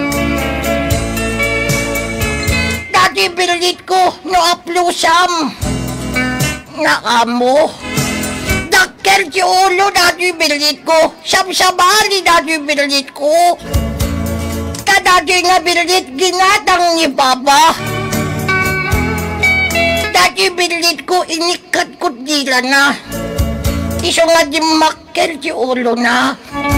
Dati bilit ko no aplusam. Nakamo. Dakkel si ulo dati bilit ko. Sabsabali dati bilit ko. Kadati nga bilit ginatang ni Papa. Dati bilit ko inikat ko dila na. Iso nga di makkel si ulo na.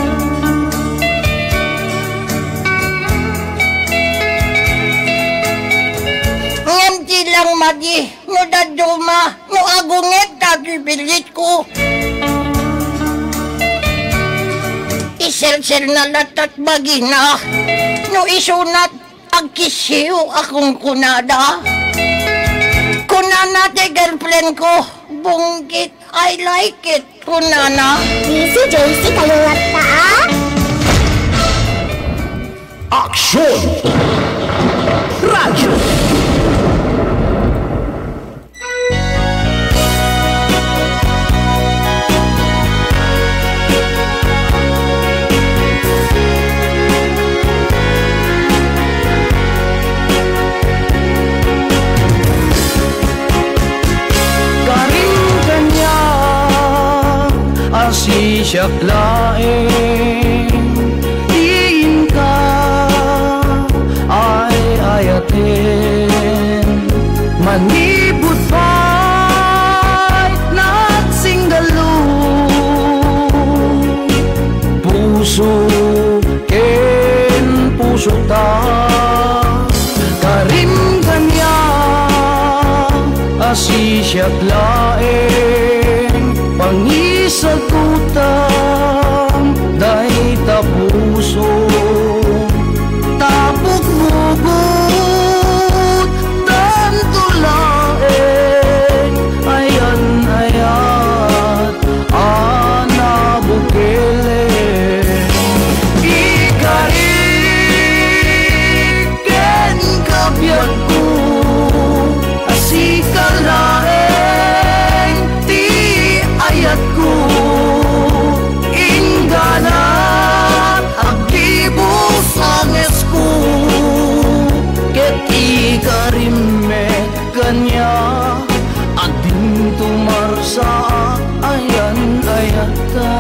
Ngam lang madi, no daduma, no agunget dati bilit ko. Isel-sel na latat bagina, no isunat ang kisiw akong kunada. Kunana te girlfriend ko, bunggit, I like it, kunana. Si J C, kaluwat ka ah? Aksyon! Radyo! Siyak laing diin ka ay ayatin manibut pa'y nagsinggalo puso ken puso ta karim kanya asisyak laing pangisagutan dahi tapuso tapok mugut dan tulaeng ayan ayat anabukele ikariken kabyan ko asikalaeng ti ayat ko ingganat agibos ang esku ket ikarimme kanya ading tumarsa ayan ayata.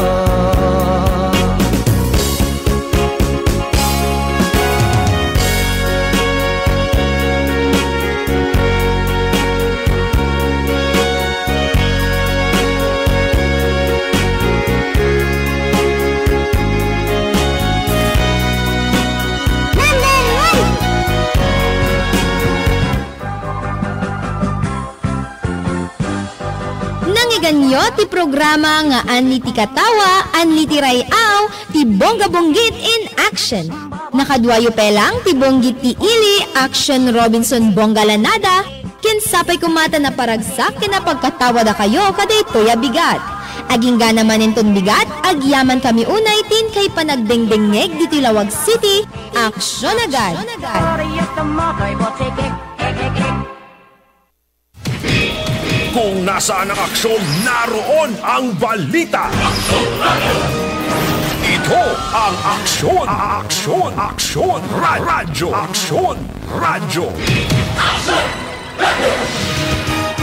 Ganyo ti programa nga anli ti katawa, anli ti rayaw, ti bongga-bonggit in action. Nakadwayo pelang ti bonggit ti ili, action Robinson Bonggalanada, kinsapay kumata na paragsak kinapagkatawa da kayo kaday toya bigat. Aging gana man inton bigat, agyaman kami unay tin kay panagdengdengeg diti Lawag City, action agad. Kung nasaan ang aksyon, naroon ang balita. Ito ang aksyon, aksyon, aksyon, radyo, aksyon, radyo. Aksyon, radyo.